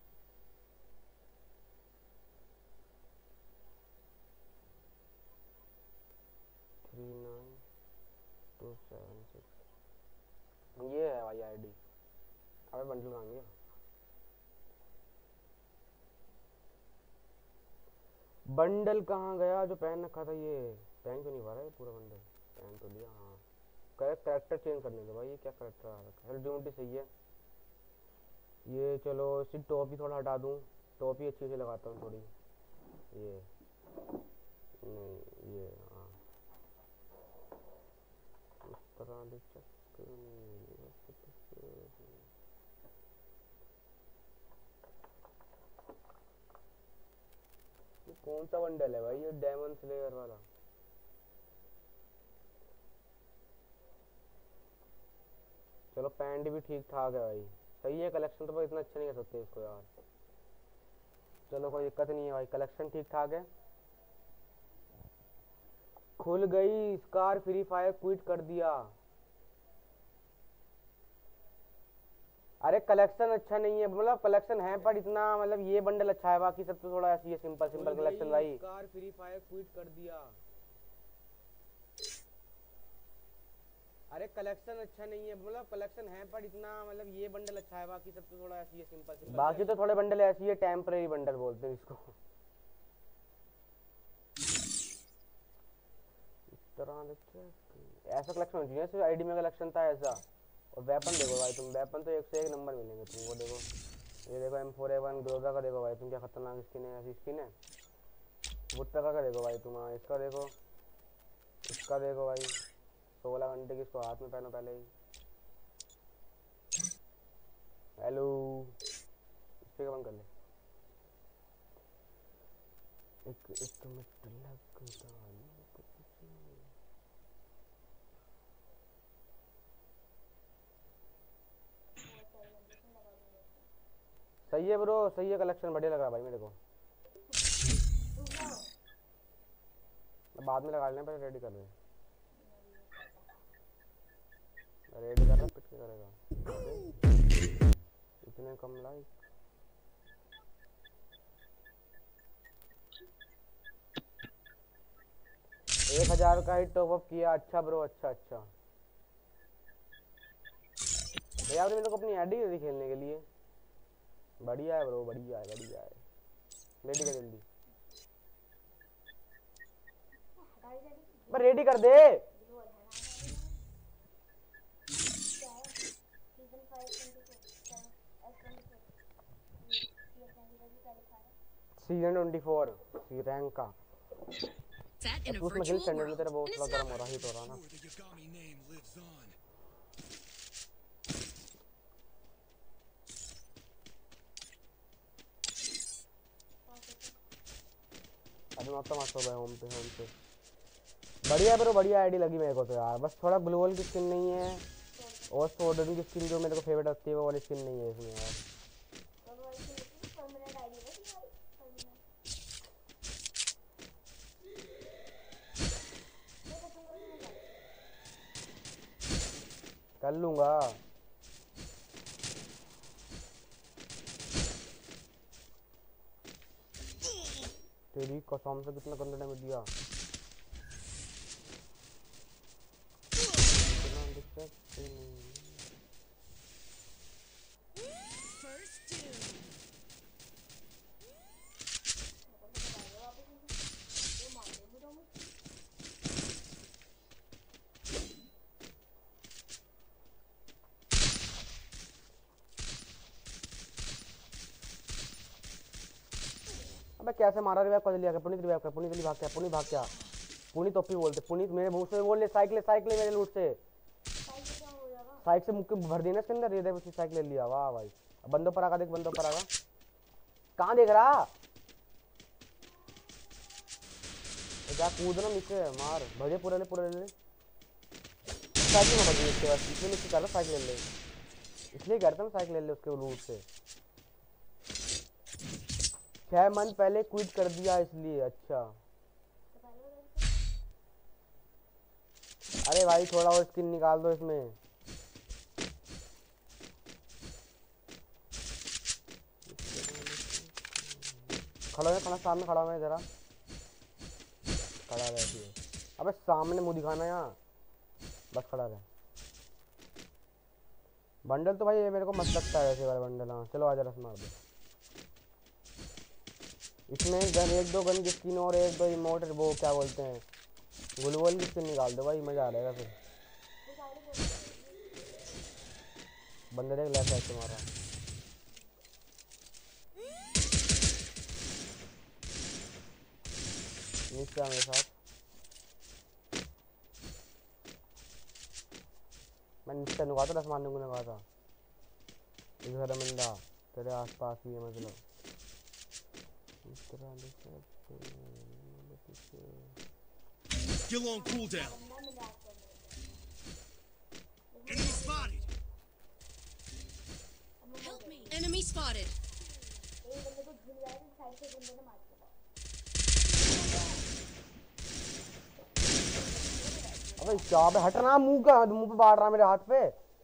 three nine two seven six. ये है भाई आईडी। अबे बंडल कहाँ गया? बंडल कहाँ गया जो पहन रखा था? ये पहन क्यों नहीं पा रहा है पूरा बंडल? पहन तो लिया। हाँ कैरेक्टर चेंज करने दो भाई। ये क्या कैरेक्टर आ रखा है? ड्यूटी सही है ये। चलो इसकी टॉप ही थोड़ा हटा दूँ, टॉप ही अच्छी से लगाता हूँ थोड़ी। ये नहीं, ये हाँ इस तरह देख सकते हो। कौन सा बंडल है भाई ये? डायमंड स्लेयर वाला। चलो पैंट भी ठीक ठाक है भाई, सही है। कलेक्शन तो भाई इतना अच्छा नहीं कर सकते इसको यार। चलो कोई दिक्कत नहीं है भाई, कलेक्शन ठीक ठाक है। खुल गई स्कार, फ्री फायर क्विट कर दिया। अरे कलेक्शन अच्छा नहीं है, मतलब कलेक्शन है पर इतना, मतलब ये बंडल अच्छा है, बाकी सब तो थोड़ा ऐसी है सिंपल सिंपल कलेक्शन भाई। स्कार फ्री फायर क्विट कर दिया। अरे कलेक्शन अच्छा नहीं है, मतलब कलेक्शन है पर इतना, मतलब ये बंडल अच्छा है, बाकी सब तो थोड़ा ऐसी है सिंपल सिंपल। बाकी तो थोड़े बंडल ऐसी है, टेम्परेरी बंडल बोलते हैं इसको। इस तरह ऐसा कलेक्शन होना चाहिए। सिर्फ आईडी में कलेक्शन था ऐसा। और वेपन देखो भाई तुम, वेपन तो एक से एक नंबर मिलेंगे तुमको। देखो ये देखो M four A one Groza का देखो भाई तुम, क्या खतरनाक स्किन है, ऐसी स्किन है। बुट्टा का देखो भाई तुम, इसका देखो, इसका देखो भाई। सोलह घंटे की इसको हाथ में पहनो पहले ही। हेलो स्पीकर बंद कर ले। एक एक मिनट लगता सही है ब्रो, सही है। कलेक्शन बढ़िया लग रहा भाई मेरे को। बाद में लगा लेना, पहले रेडी कर ले। रेडी कर रहा, पिट के करेगा। इतने कम लाइक। एक हजार का ही टॉप अप किया। अच्छा ब्रो, अच्छा अच्छा भैया आपने मेरे को अपनी आईडी दे दी खेलने के लिए। बढ़िया है ब्रो, बढ़िया है बढ़िया है। रेडी कर जल्दी, बस रेडी कर दे। Season twenty four C rank का That in a उसमें गिल virtual स्टैंडर्ड में world. तेरा बहुत And थोड़ा it's गर्म not हो रहा ही तो रहा ना। Sure, the Yagami name lives on. अभी मत मत हो गए होम पे होम पे। बढ़िया ब्रो, बढ़िया आईडी लगी मेरे को तो यार। बस थोड़ा ग्लोबल की स्किन नहीं है और सोडन की स्किन जो मेरे को फेवरेट लगती है वो वाली स्किन नहीं है इसमें यार। कर लूंगा। तेरी कसम से कितना गंदा डैमेज दिया। First two. अबे कैसे मारा? रिवाइव कर लिया। पुनीत रिवाइव कर, पुनीत जल्दी भाग क्या, पुनीत भाग क्या, पुनीत टोपी बोलते, पुनीत मेरे मुंह से बोल ले। साइकिल साइकिल मेरे लूट से, साइड से मुक्के भर देना इसके अंदर। ये देख उसकी साइकिल ले लिया। वाह भाई, अब बंदों पर आगा देख, बंदों पर आगा। कहाँ देख रहा? जा कूद ना नीचे, मार भजे पूरे ले पूरे ले। साइकिल में भजी इसके बाद, इसलिए नीचे कर साइकिल ले ले, इसलिए करता हूँ साइकिल ले ले उसके लूट से। छह मंथ पहले क्विट कर दिया इसलिए। अच्छा अरे भाई थोड़ा और स्किन निकाल दो इसमें। खड़ा है, खड़ा सामने खड़ा हुआ है जरा, खड़ा रहे। अबे सामने मुंह दिखाना यहाँ, बस खड़ा रहे। बंडल तो भाई ये मेरे को मत लगता है ऐसे वाला बंडल। हाँ चलो आजा, रस मार दो। इसमें गन, एक दो गन की स्किन और एक दो इमोट, वो क्या बोलते हैं, गुलवल की स्किन निकाल दो भाई, मजा आ जाएगा फिर। बंदे देख लेफ्ट साइड से मारा। नीचे आ मेरे साथ, मैं नीचे नुका था, दस मारने को लगा था। इधर मंदा तेरे आसपास ही है मतलब। Still on cooldown. Enemy spotted. Help me. Enemy spotted. अबे क्या बे, हटना, मुंह का मुंह पे बाढ़ रहा मेरे हाथ पे।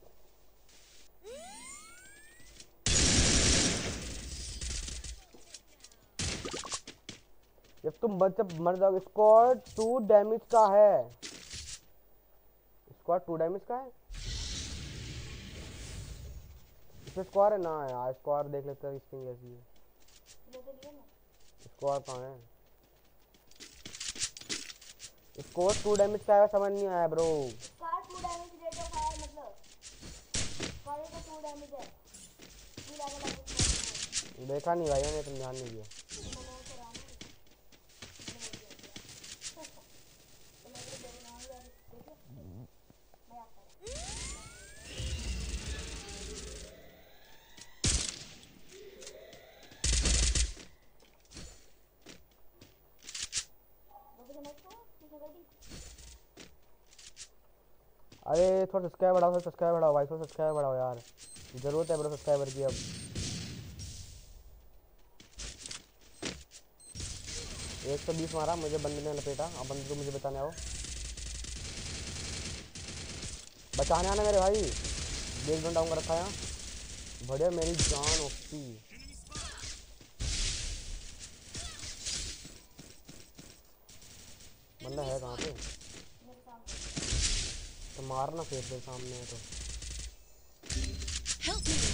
जब तुम जब मर जाओगे। स्क्वाड टू डैमेज का है, स्क्वाड टू डैमेज का है इसमें। स्क्वाड है ना यार, स्क्वाड देख लेते हैं स्किन कैसी है। स्क्वाड कहाँ है? स्क्वाड टू डैमेज का है, समझ नहीं आया bro. Squad to damage rate of fire मतलब स्क्वाड का टू डैमेज है। देखा नहीं भाई मैंने, तुम ध्यान नहीं दिया। अरे थोड़ा सब्सक्राइब बढ़ाओ, सब्सक्राइब बढ़ाओ भाई, थोड़ा सब्सक्राइब बढ़ाओ यार, जरूरत है ब्रो सब्सक्राइबर की। अब एक सौ बीस मारा मुझे बंदे ने लपेटा। अब बंदे को मुझे बचाने आओ, बचाने आना मेरे भाई। बेस बन डाउन कर रखा है, बढ़िया मेरी जान ओपी। बंदा है कहाँ पे? मेरे सामने तो मारना फिर फिर सामने है तो Help me.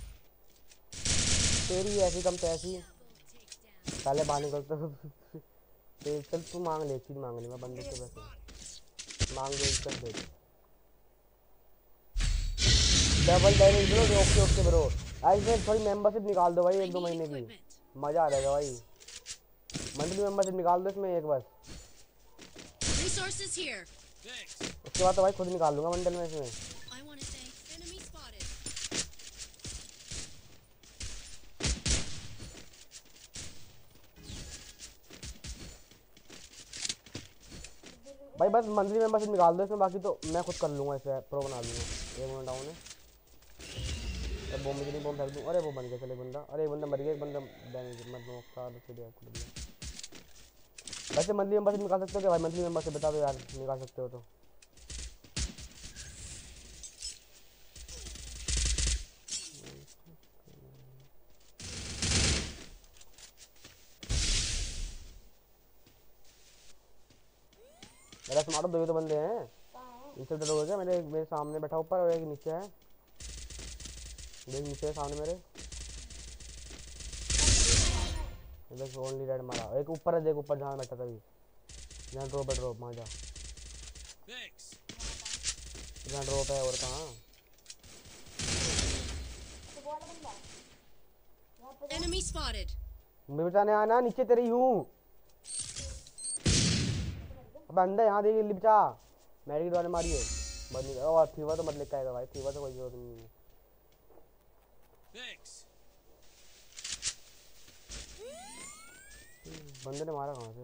तेरी ऐसी कम तैसी पहले बाहर निकलता तो चल तू मांग ले, एक चीज मांग ले, मैं बंदे से वैसे मांग ले, इज्जत दे double damage bro. Okay okay bro, ऐसे थोड़ी मेंबरशिप निकाल दो भाई I एक दो need महीने की, equipment. मजा आ जाएगा भाई। मंथली मेंबरशिप निकाल दो इसमें एक बस, Resources here. Thanks. उसके बाद तो भाई खुद निकाल लूंगा बंडल में इसमें। I want to thank enemy spotted. भाई बस मंथली मेंबरशिप निकाल दो इसमें, बाकी तो मैं खुद कर लूंगा, इसे प्रो बना लूंगा। एक मिनट डाउन है, अरे बॉम्ब नहीं बॉम्ब फेंक दूं, अरे वो बन गया चले बंदा, अरे एक बंदा मर गया, एक बंदा डैमेज मत नो सार से दिया खुद दिया। वैसे मंथली मेंबरशिप निकाल सकते हो क्या भाई? मंथली मेंबरशिप बता दो यार, निकाल सकते हो तो। मेरा स्मार्ट दो ही तो बंदे हैं, इनसे डर हो गया। मेरे मेरे सामने बैठा ऊपर और एक नीचे है, देख नीचे है सामने मेरे, देख ओनली रेड मारा। एक ऊपर है, देख ऊपर जहाँ बैठा था अभी, जहाँ ड्रॉप है, ड्रॉप वहाँ जा, Thanks. जहाँ ड्रॉप है। और कहाँ? तो वो वाला बंदा यहाँ पे Enemy spotted. मैं बचाने आना, नीचे तेरी हूँ। अब अंदर यहाँ देख लिप बचा, मेरी की मारी है बंद नहीं कर। और थीवा तो मत लेके आएगा भाई, थीवा तो कोई जरूरत नहीं है। Thanks. बंदे ने मारा कहाँ से?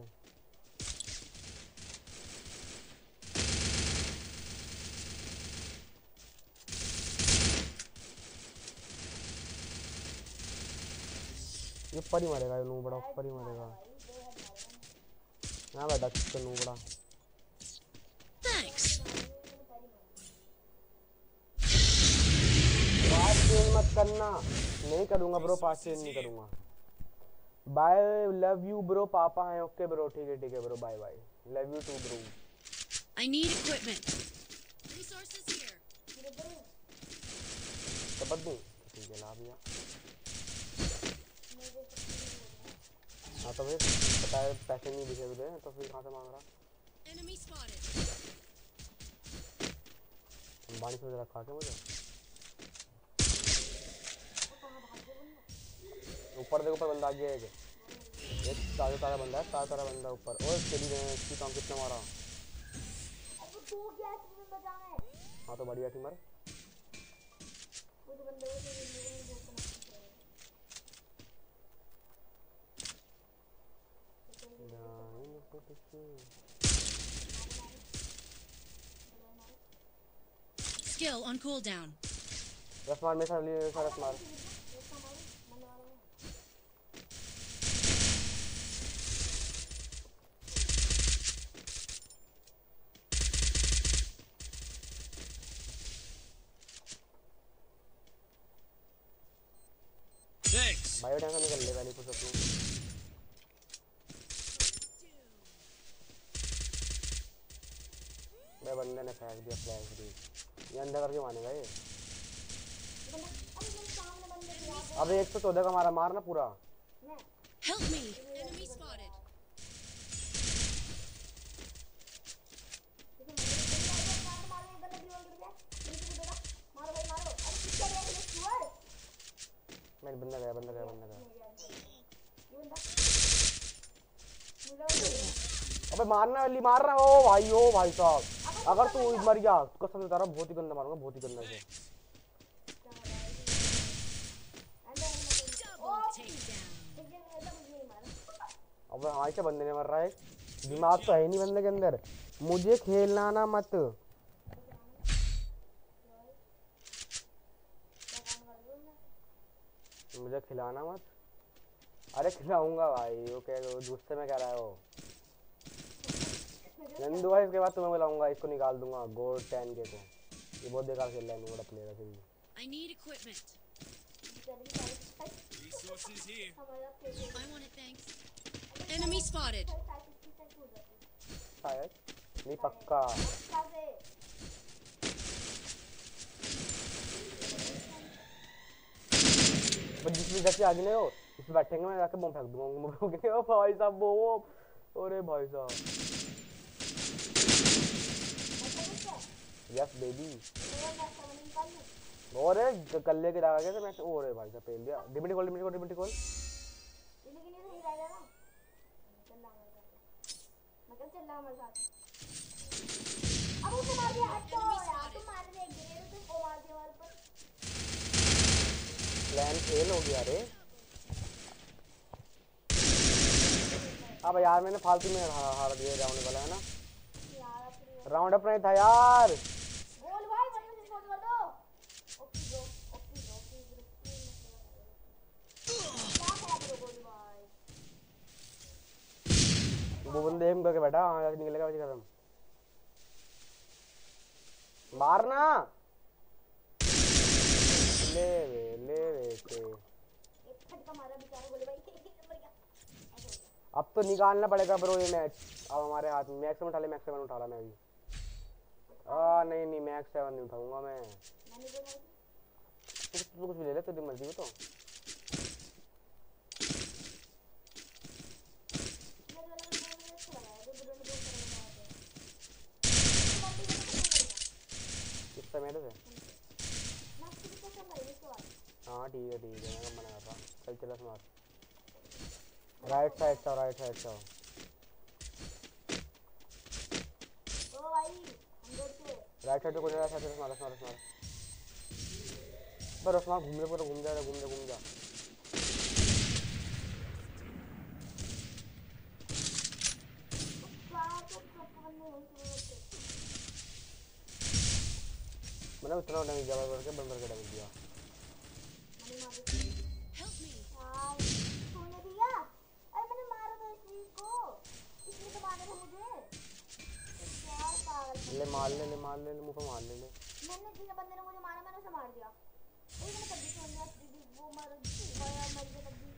ये ऊपर ही मरेगा, ये नू बड़ा ऊपर ही मरेगा। यहाँ बैठा चिकन नू बड़ा। Thanks. पास चेंज मत करना, नहीं करूँगा ब्रो, पास चेंज नहीं करूँगा। बाय, लव यू ब्रो, पापा हैं। ओके ब्रो, ठीक है ठीक है bro, bye bye, love you too bro. I need equipment. Resources here. शपथ दूँ? ठीक है, ला दिया। हाँ तो फिर पता है पैसे नहीं दिखे तुझे, तो फिर कहाँ से मांग रहा? Enemy spotted. अंबानी से रखा के मुझे ऊपर देखो, ऊपर बंदा आ गया, एक एक ताजा ताजा बंदा है, ताजा ताजा बंदा ऊपर। और चली गए इसकी काम कितना मारा। अब दो गैस में बचा है हाँ तो बढ़िया थी मर। उस बंदे को तो मेरे में दो कनेक्ट Skill on cooldown. रस मार मेरे साथ, मेरे साथ रस मार। Thanks. बायो टेंशन निकल ले वाली कुछ अपनी। मैं बंदे ने फेंक दिया फ्लैश भी, ये अंदर करके मानेगा ये। अब एक सौ चौदह का मारा, मारना पूरा। Help me. Enemy spotted. मैं बंदा गया, बंदा गया, बंदा गया। अबे मारना वाली, मारना। ओ भाई, ओ भाई साहब, अगर तू मर गया तो कसम से तारा बहुत ही गंदा मारूंगा, बहुत ही गंदा से। Double takedown. अबे हाँ, ऐसे बंदे ने मर रहा है, दिमाग तो है नहीं बंदे के अंदर। मुझे खेलना ना मत, मुझे खिलाना मत। अरे खिलाऊंगा भाई, वो कह रहे हो गुस्से में कह रहा है वो नंदू भाई। इसके बाद तुम्हें बुलाऊंगा, इसको निकाल दूंगा गोल्ड टेन के को। ये बहुत बेकार खेल रहा है, बड़ा प्लेयर है। I need equipment. Resources here. I want it, thanks. Enemy spotted. शायद नहीं पक्का। अच्छा से बट जिसमें जैसे आगे नहीं हो इसमें बैठेंगे मैं जाके बम फेंक दूंगा। ओ भाई साहब वो अरे भाई साहब यस बेबी। और कल लेके जा गया था मैं। ओरे भाई साहब पेल दिया। डिमिटी कॉल डिमिटी कॉल डिमिटी कॉल लेकिन ये नहीं रहेगा ना। चल रहा मैं कल चल रहा हमारे साथ। अब उसे मार दिया। हटो यार तुम मार रहे गिरे तो तुम मार दिया हमारे पर। प्लान फेल हो गया रे। अब यार मैंने फालतू में हार हार दिया राउंड वाला है ना। राउंड अप नहीं था यार। बोल भाई बड़ी से फोन कर दो। Okay bro okay bro please bro क्या करा करो बोल भाई। वो बंदे एम करके बैठा हां निकलेगा वैसे खत्म। मारना ले वे ले वे के एक फटका मारा बेचारा बोले भाई नंबर क्या। अब तो निकालना पड़ेगा ब्रो ये मैच। अब हमारे हाथ में मैक्स में उठा ले मैक्स सेवन उठा ला मैं भी। आ नहीं नहीं मैक्स सेवन नहीं उठाऊंगा मैं। मैंने बोला तू तू कुछ भी ले ले तेरी मर्जी हो तो। मेरे वाला भी बोलने अच्छा लगा है। दो दो दो किस समय से मैं किसी को समझ नहीं इसके बाद। हाँ ठीक है ठीक है मैं कब मना कर रहा। चल चला स्मार्ट राइट साइड से राइट साइड से। ओ भाई हम लोग से राइट साइड से कोई राइट साइड से मार मार मार। बस उसमें घूम ले पूरा घूम जा घूम जा घूम जा। मैंने उतना डैमेज दिया करके बंद करके डैमेज दिया। Help me. यार सोने दिया। अरे मैंने मारा था इस चीज को। इसने तो मारा था मुझे। क्या पागल। ले मार ले ले मार ले मुंह पे मार ले ले। मैंने जिस बंदे ने मुझे मारा मैंने उसे मार दिया। एक मैंने कभी सुन लिया दीदी वो मर गया मर गया तब भी।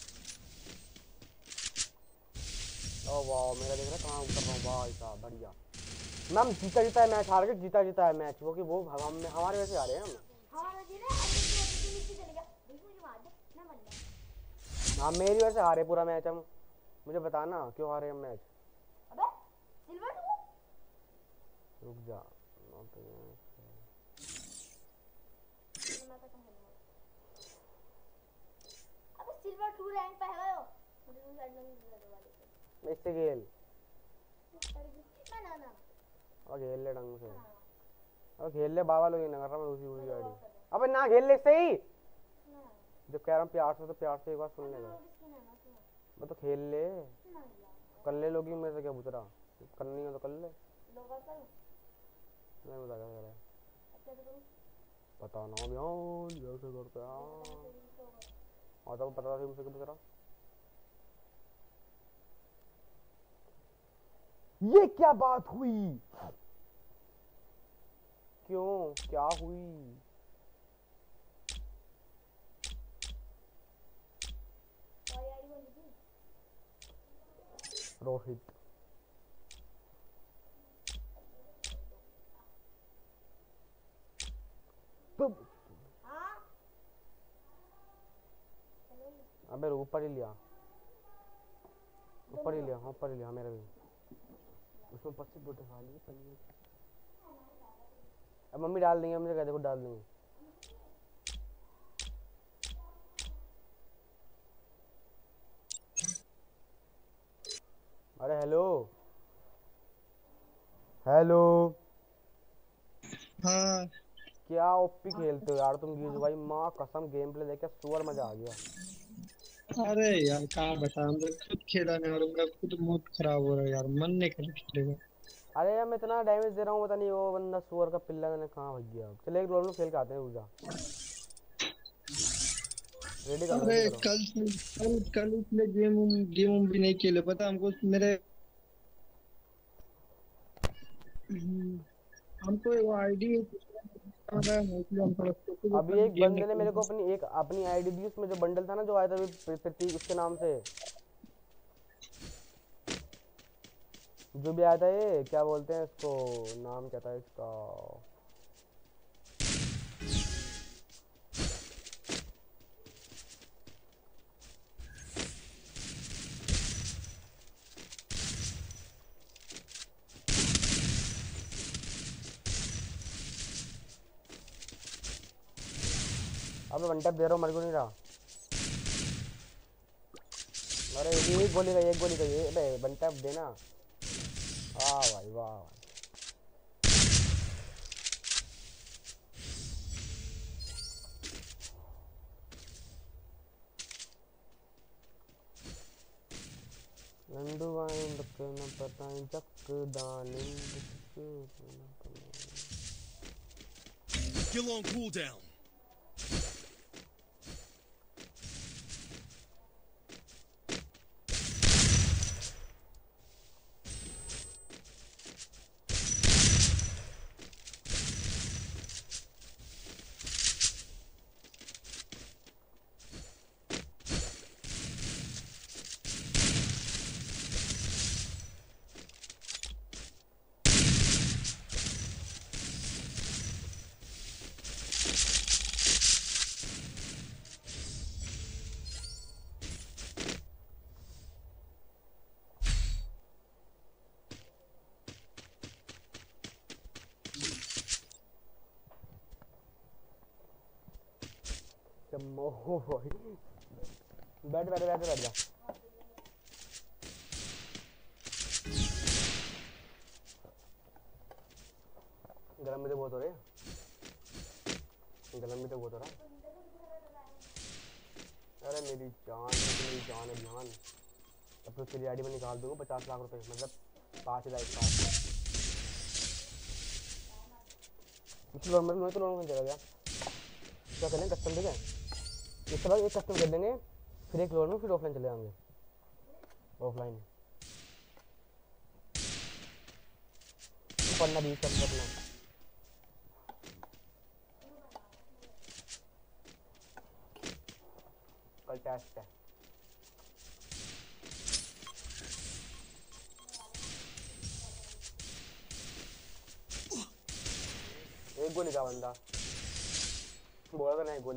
ओ वाह मेरा देख रहा कहां उतर रहा हूं भाई साहब बढ़िया। मैम जीता जीता है मैच हार के जीता जीता है मैच। वो कि वो हम हमारे वैसे आ रहे हैं हम। हमारा जी रे अरे तू नीचे चले गया। मुझे मार दे मैं मर गया। हां मेरी वजह से हारे पूरा मैच हम। मुझे बताना क्यों हारे हम मैच। अबे सिल्वर टू रुक जा। अबे सिल्वर टू रैंक पे है गयो। मुझे उस साइड में दे वाले इससे खेल ना ना ना और खेल ले ढंग से। और खेल ले बाबा लोग ना कर रहा मैं उसी उसी गाड़ी। अबे ना खेल ले सही। जब कह रहा हूं प्यार से तो प्यार से एक बार सुन ले। मैं तो खेल ले कर ले लोगी मेरे से क्या पूछ रहा। करनी है तो कर ले। मैं बता क्या कर रहा है पता ना यार जैसे करते हैं। और तो पता था मुझसे क्या पूछ रहा। ये क्या बात हुई। क्यों क्या हुई। रोहित तो अबे ऊपर ही लिया ऊपर ही लिया हाँ ऊपर ही लिया मेरा भी। उसमें पच्चीस बोटे खा लिए पनीर। अब मम्मी डाल देंगे मुझे कहते को डाल देंगे। अरे हेलो हेलो हाँ क्या ओपी खेलते हो यार तुम गीजू भाई। माँ कसम गेम प्ले देख के सुअर मजा आ गया। अरे यार कहाँ बता हम लोग खुद खेला नहीं और उनका खुद मूड खराब हो रहा है यार मन नहीं कर खेलेगा। अरे यार मैं इतना डैमेज दे रहा हूँ पता नहीं वो बंदा सुअर का पिल्ला ने कहाँ भग गया। चले एक रोल में खेल के आते हैं ऊर्जा रेडी कर। अरे कल से कल कल इसलिए गेम गेम भी नहीं खेले पता हमको मेरे हमको वो आईडी अभी एक बंदे ने मेरे को अपनी एक अपनी आईडी दी। उसमें जो बंडल था ना जो आया था प्रतीक उसके नाम से जो भी आया था ये क्या बोलते हैं इसको, नाम क्या था इसका, अब वन टैप दे रहा हूँ, मर क्यों नहीं रहा। अरे एक गोली का एक गोली का ये अबे वन टैप देना। वाह भाई वाह भाई। नंदू वाइन न पता जक दानिंद। Skill on cooldown. ओह भाई बैठ बैठ बैठ बैठ जा। गरम भी तो बहुत हो रहे हैं, गरम भी तो बहुत हो रहा है। अरे मेरी जान मेरी जान है जान। अब तो तेरी आईडी में निकाल दूंगा पचास लाख रुपए, मतलब पाँच हजार पाँच लोन में तो लोन में चला गया। क्या करें कस्टम, ठीक है इसके बाद एक कस्टम कर देंगे, फिर एक लोन में, फिर ऑफलाइन चले जाएंगे। ऑफलाइन पढ़ना भी सब अपना। कल टेस्ट है। एक गोली का बंदा बोला था, नहीं गोली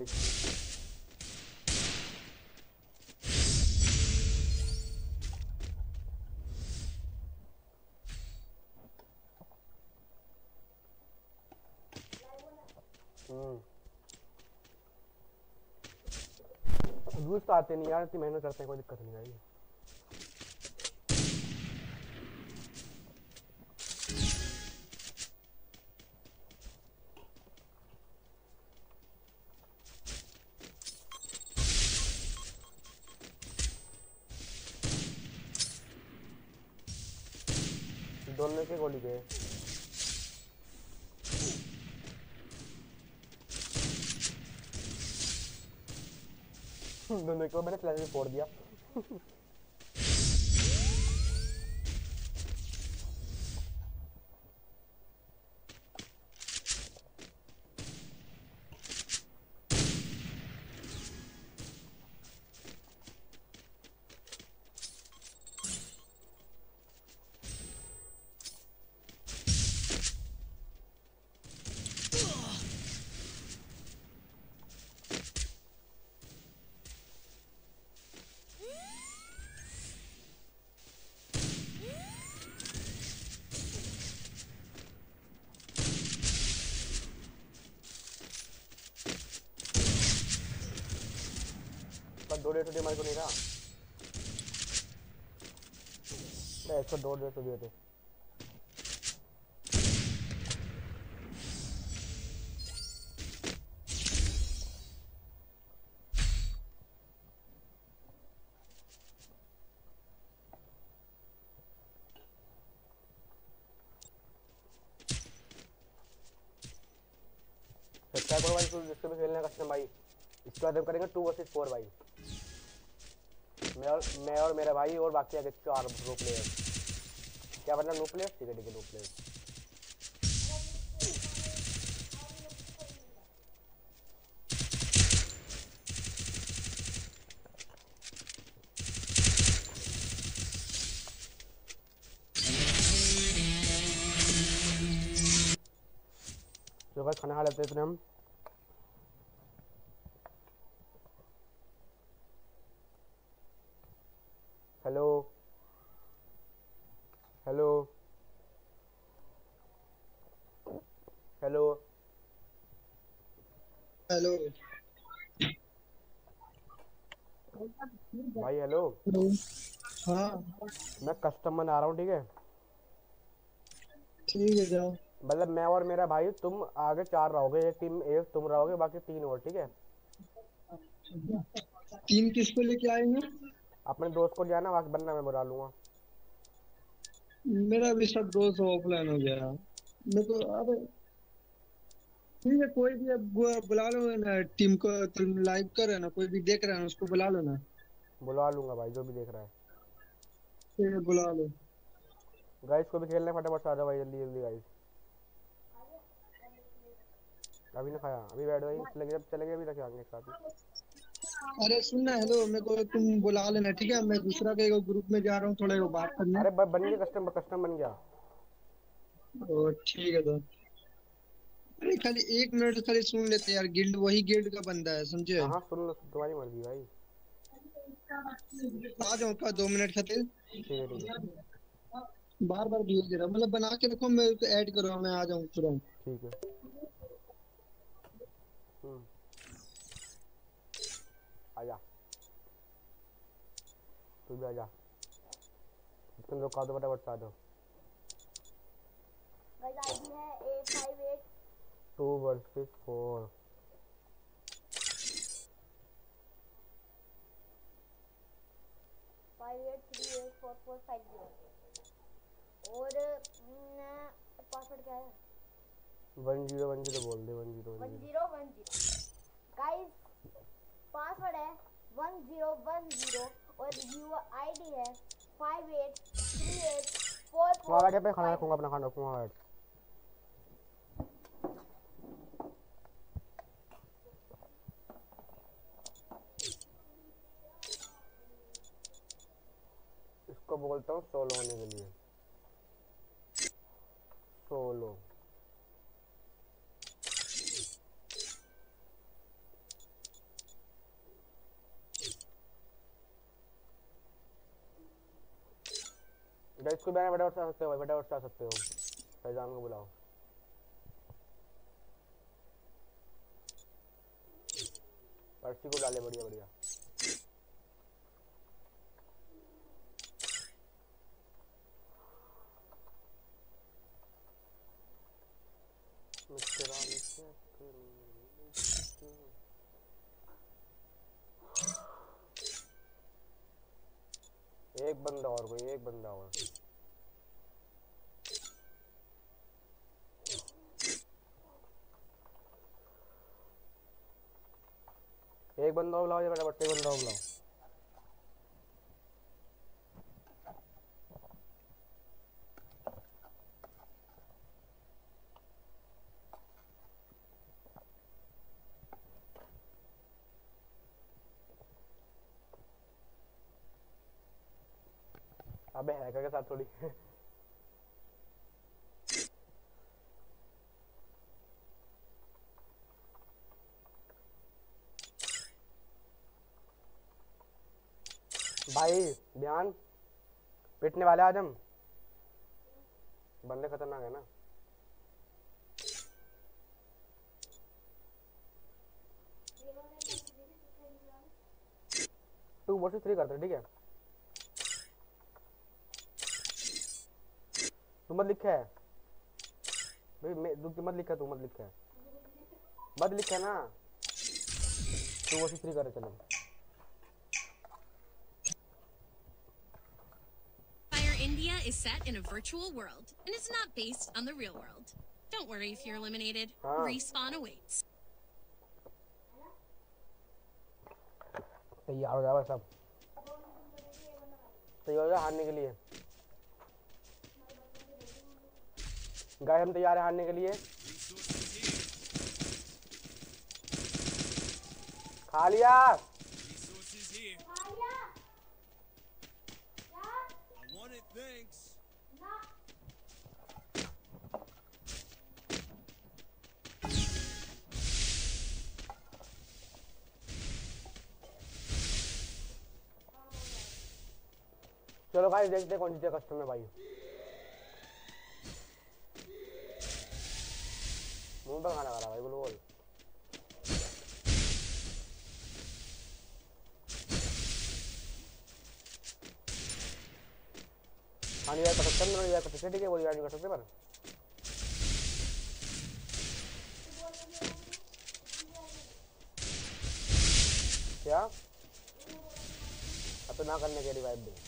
व्यूज तो आते नहीं यार, इतनी मेहनत करते हैं, कोई दिक्कत नहीं आई। दोनों के गोली गए। दोनों को मैंने फ्लैश में फोड़ दिया। दो डेढ़ सौ हमारे को नहीं रहा, एक सौ दो डेढ़ सौ दिए थे। सच्चा करो भाई, जिसको भी खेलना है कस्टम भाई। इसके बाद हम करेंगे टू वर्सेस फोर भाई, मैं और मैं और मेरा भाई और बाकी आगे चार प्रो प्लेयर। क्या मतलब नो प्लेयर? ठीक है ठीक है नो प्लेयर। गाइस खाना खा लेते हैं इतने हम। हेलो हेलो हेलो हेलो भाई हेलो। हाँ मैं कस्टम बना रहा हूँ, ठीक है? ठीक है जाओ। मतलब मैं और मेरा भाई, तुम आगे चार रहोगे, एक टीम एक तुम रहोगे, बाकी तीन और, ठीक है? तीन किसको लेके आएंगे? अपने दोस्त को जाना, वहाँ बनना मैं बुला लूंगा। मेरा भी सब दोस्त ऑफलाइन हो गया मेरे को। अरे ठीक है, कोई भी अब वो बुला लो ना टीम को। तुम लाइव कर रहे हो ना, कोई भी देख रहा है ना उसको बुला लो ना। बुला लूंगा भाई, जो भी देख रहा है। ठीक है बुला लो। गाइस को भी खेलना है, फटाफट से आ जाओ भाई, जल्दी जल्दी गाइस। अभी ना खाया, अभी बैठ भाई, चलेंगे जब चलेंगे अभी तक आएंगे एक साथ ही। अरे सुनना, हेलो मेरे को तुम बुला लेना, ठीक है? मैं दूसरा के ग्रुप में जा रहा हूँ, थोड़ा वो बात करने। अरे ब- बन गया कस्टम, कस्टम बन गया। ओ ठीक है तो। अरे खाली एक मिनट खाली सुन लेते यार, गिल्ड वही गिल्ड का बंदा है, समझे? हाँ हाँ सुन लो, तुम्हारी मर्जी भाई। आ जाऊँ का दो मिनट खातिर? ठीक है ठीक है बार बार भेज दे रहा, मतलब बना के रखो, मैं ऐड करो, मैं आ जाऊँ तुरंत। ठीक है। हम्म आजा, तू भी आजा। तुम लोग का दो, फटाफट से आ जाओ। गाइस आईडी है A five eight two versus four. Five eight three eight four four five zero. और पासवर्ड क्या है? वन जीरो वन जीरो बोल दे, one zero one one zero. Zero one zero. Guys password है वन जीरो वन जीरो और यू आईडी है five eight three eight four वहाँ फोर। बैठे पे खाना रखूँगा, अपना खाना रखूँगा, वहाँ बैठ। इसको बोलता हूँ सोलो होने के लिए, सोलो। इसको बैठे फटाफट से आ सकते हो भाई, फटाफट से आ सकते हो। फैजान को बुलाओ। पर्ची को डाले, बढ़िया बढ़िया। एक बंदा और, कोई एक बंदा और। एक बंदा और बुलाओ, या फटाफट एक बंदा और बुलाओ। अबे हैकर के साथ थोड़ी भाई ध्यान, पिटने वाले आज हम। बंदे खतरनाक है ना। टू वर्सेस थ्री करते हैं, ठीक है? तू मत लिखा है भाई, मैं तू मत लिखा, तू मत लिखा है, मत लिखा ना। टू वर्सेस थ्री करे, चलो। Fire India is set in a virtual world and is not based on the real world. Don't worry if you're eliminated. हाँ। Respawn awaits. तैयार हो जाओ सब, तैयार हो जाओ हारने के लिए। गाइस हम तैयार हैं हारने के लिए। खा लिया। Resources here. I want it, thanks. चलो भाई देखते हैं कौन जीते कस्टम में भाई। मुंह पर खाना खा रहा भाई बोलो बोल। हाँ यार कर सकते हैं यार कर सकते ठीक है वो यार नहीं कर सकते पर क्या अब तो ना करने के रिवाइव दे।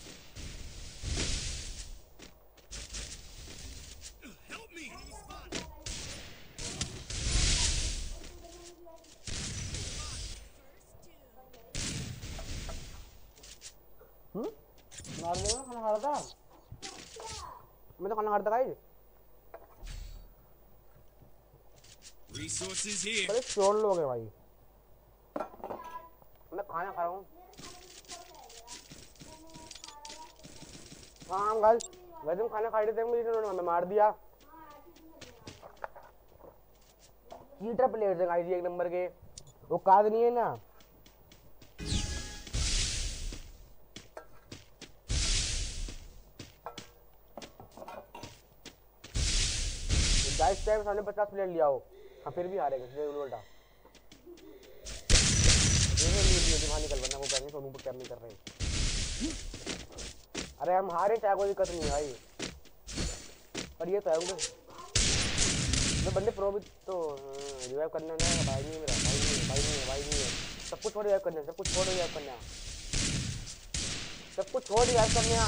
हम्म मार देगा खाना खा रहा था मैं तो खाना खा रहा था गाइस। Resources here. बड़े चोर लोग हैं भाई। मैं खाना खा रहा हूँ। हाँ हम गाइस वैसे हम खाना खा रहे थे मुझे इन्होंने हमें मार दिया। चीटर प्लेयर्स हैं गाइस एक नंबर के। वो काज नहीं है ना गाइस टाइम सामने पचास प्लेयर लिया हो हाँ फिर भी हारेगा इसलिए उल्टा ये नहीं दिमाग निकल वरना वो करने सोनू पर क्या नहीं कर रहे। अरे हम हारे चाहे कोई दिक्कत नहीं है भाई पर ये तो है मैं बंदे प्रो भी तो रिवाइव करना ना भाई नहीं मेरा भाई नहीं भाई नहीं भाई नहीं है सब कुछ छोड़ रिवाइव करना सब कुछ छोड़ रिवाइव करना सब कुछ छोड़ रिवाइव करना।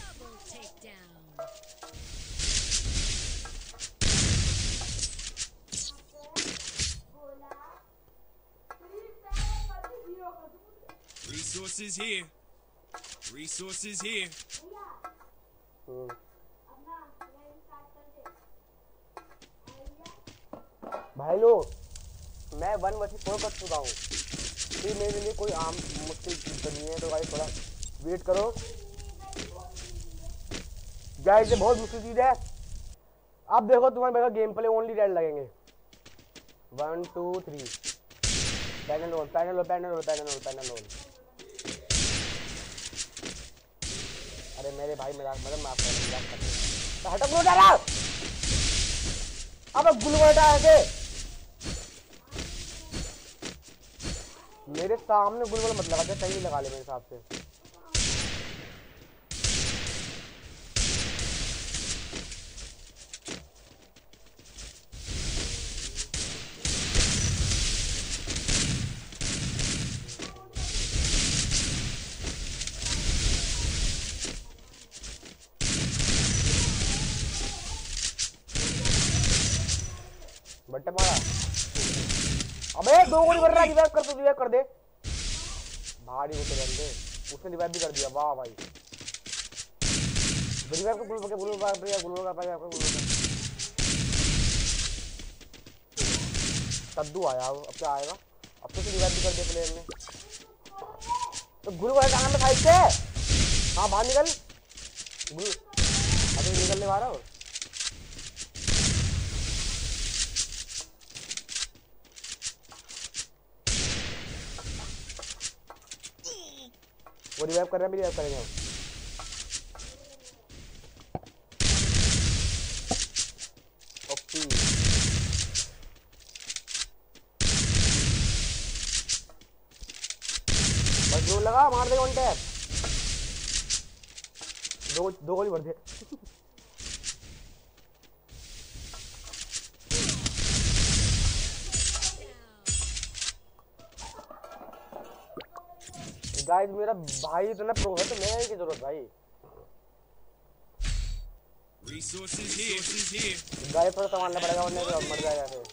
Resources here. Resources here. भाई लो मैं वन वर्सेस फोर कर चुका हूँ फिर मेरे लिए कोई आम मुश्किल चीज नहीं है तो भाई थोड़ा वेट करो गाइस ये बहुत मुश्किल चीज है। अब देखो तुम्हारे मेरा गेम प्ले ओनली रेड लगेंगे one two three panel roll panel roll panel roll panel roll panel roll. अरे मेरे भाई मेरा मतलब माफ कर मजाक कर तो हटक लो जरा अब गुलवटा ऐसे मेरे सामने गुलवल मत लगा दे सही लगा ले मेरे हिसाब से। बट्टे मारा अबे दो गोली कर रहा है रिवाइव कर तो रिवाइव कर दे भारी होते बंदे उसने रिवाइव भी कर दिया वाह भाई रिवाइव को गुल के गुल का प्रिया गुल का पाया आपको गुल का कद्दू आया अब क्या आएगा अब तो रिवाइव भी कर दिया प्लेयर ने तो गुल वाले टांग में साइड से हां बाहर निकल गुल अभी निकलने वाला हो वो रिवाइव कर रहा है भी रिवाइव करेंगे ओके बस दो लगा मार दे वन टैप दो दो गोली भर दे गाइस मेरा भाई इतना प्रो है तो मैं की जरूरत भाई Resources here. Resources here. Guys थोड़ा संभालना पड़ेगा वरना तो मर जाएगा फिर।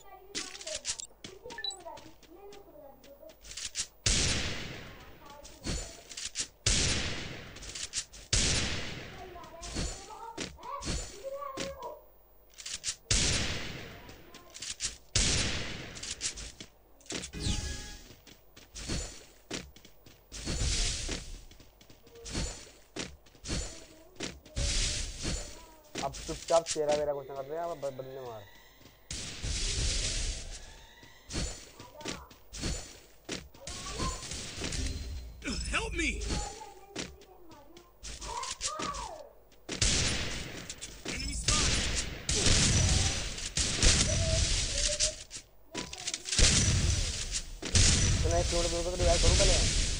अब चुपचाप चेहरा मेरा कुछ कर रहे हैं अब बंदे मार Help me. मैं एक फ्लोर पे रिवाइव करूं पहले।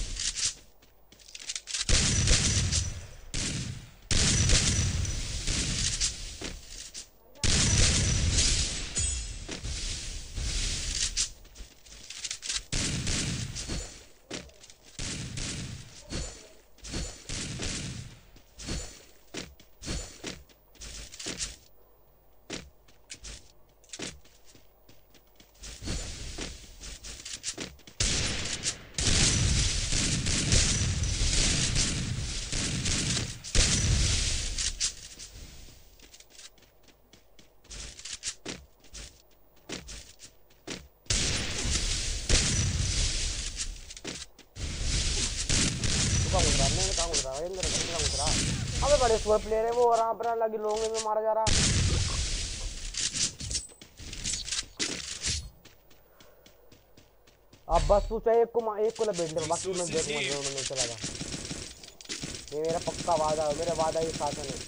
अबे बड़े स्वर प्लेयर है वो, और यहाँ पर लगी लोंगे में मारा जा रहा। अब बस तू चाहे एक को एक को लपेट ले, बाकी मैं देखूंगा जो मैंने चला जा। ये मेरा पक्का वादा है, मेरा वादा ही साथ है।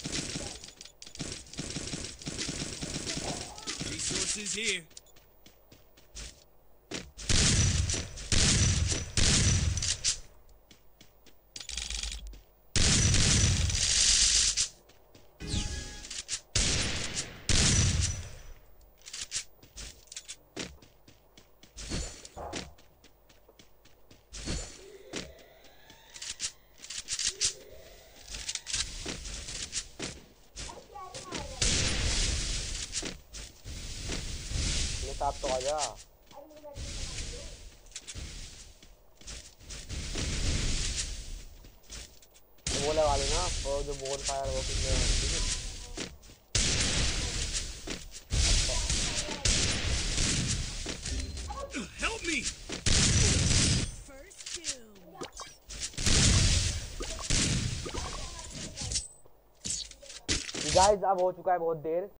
Resources here. आप तो आ जा। वो लगा लेना, वो जो बोल फायर वो ठीक है। Help me. गाइस अब हो चुका है बहुत देर।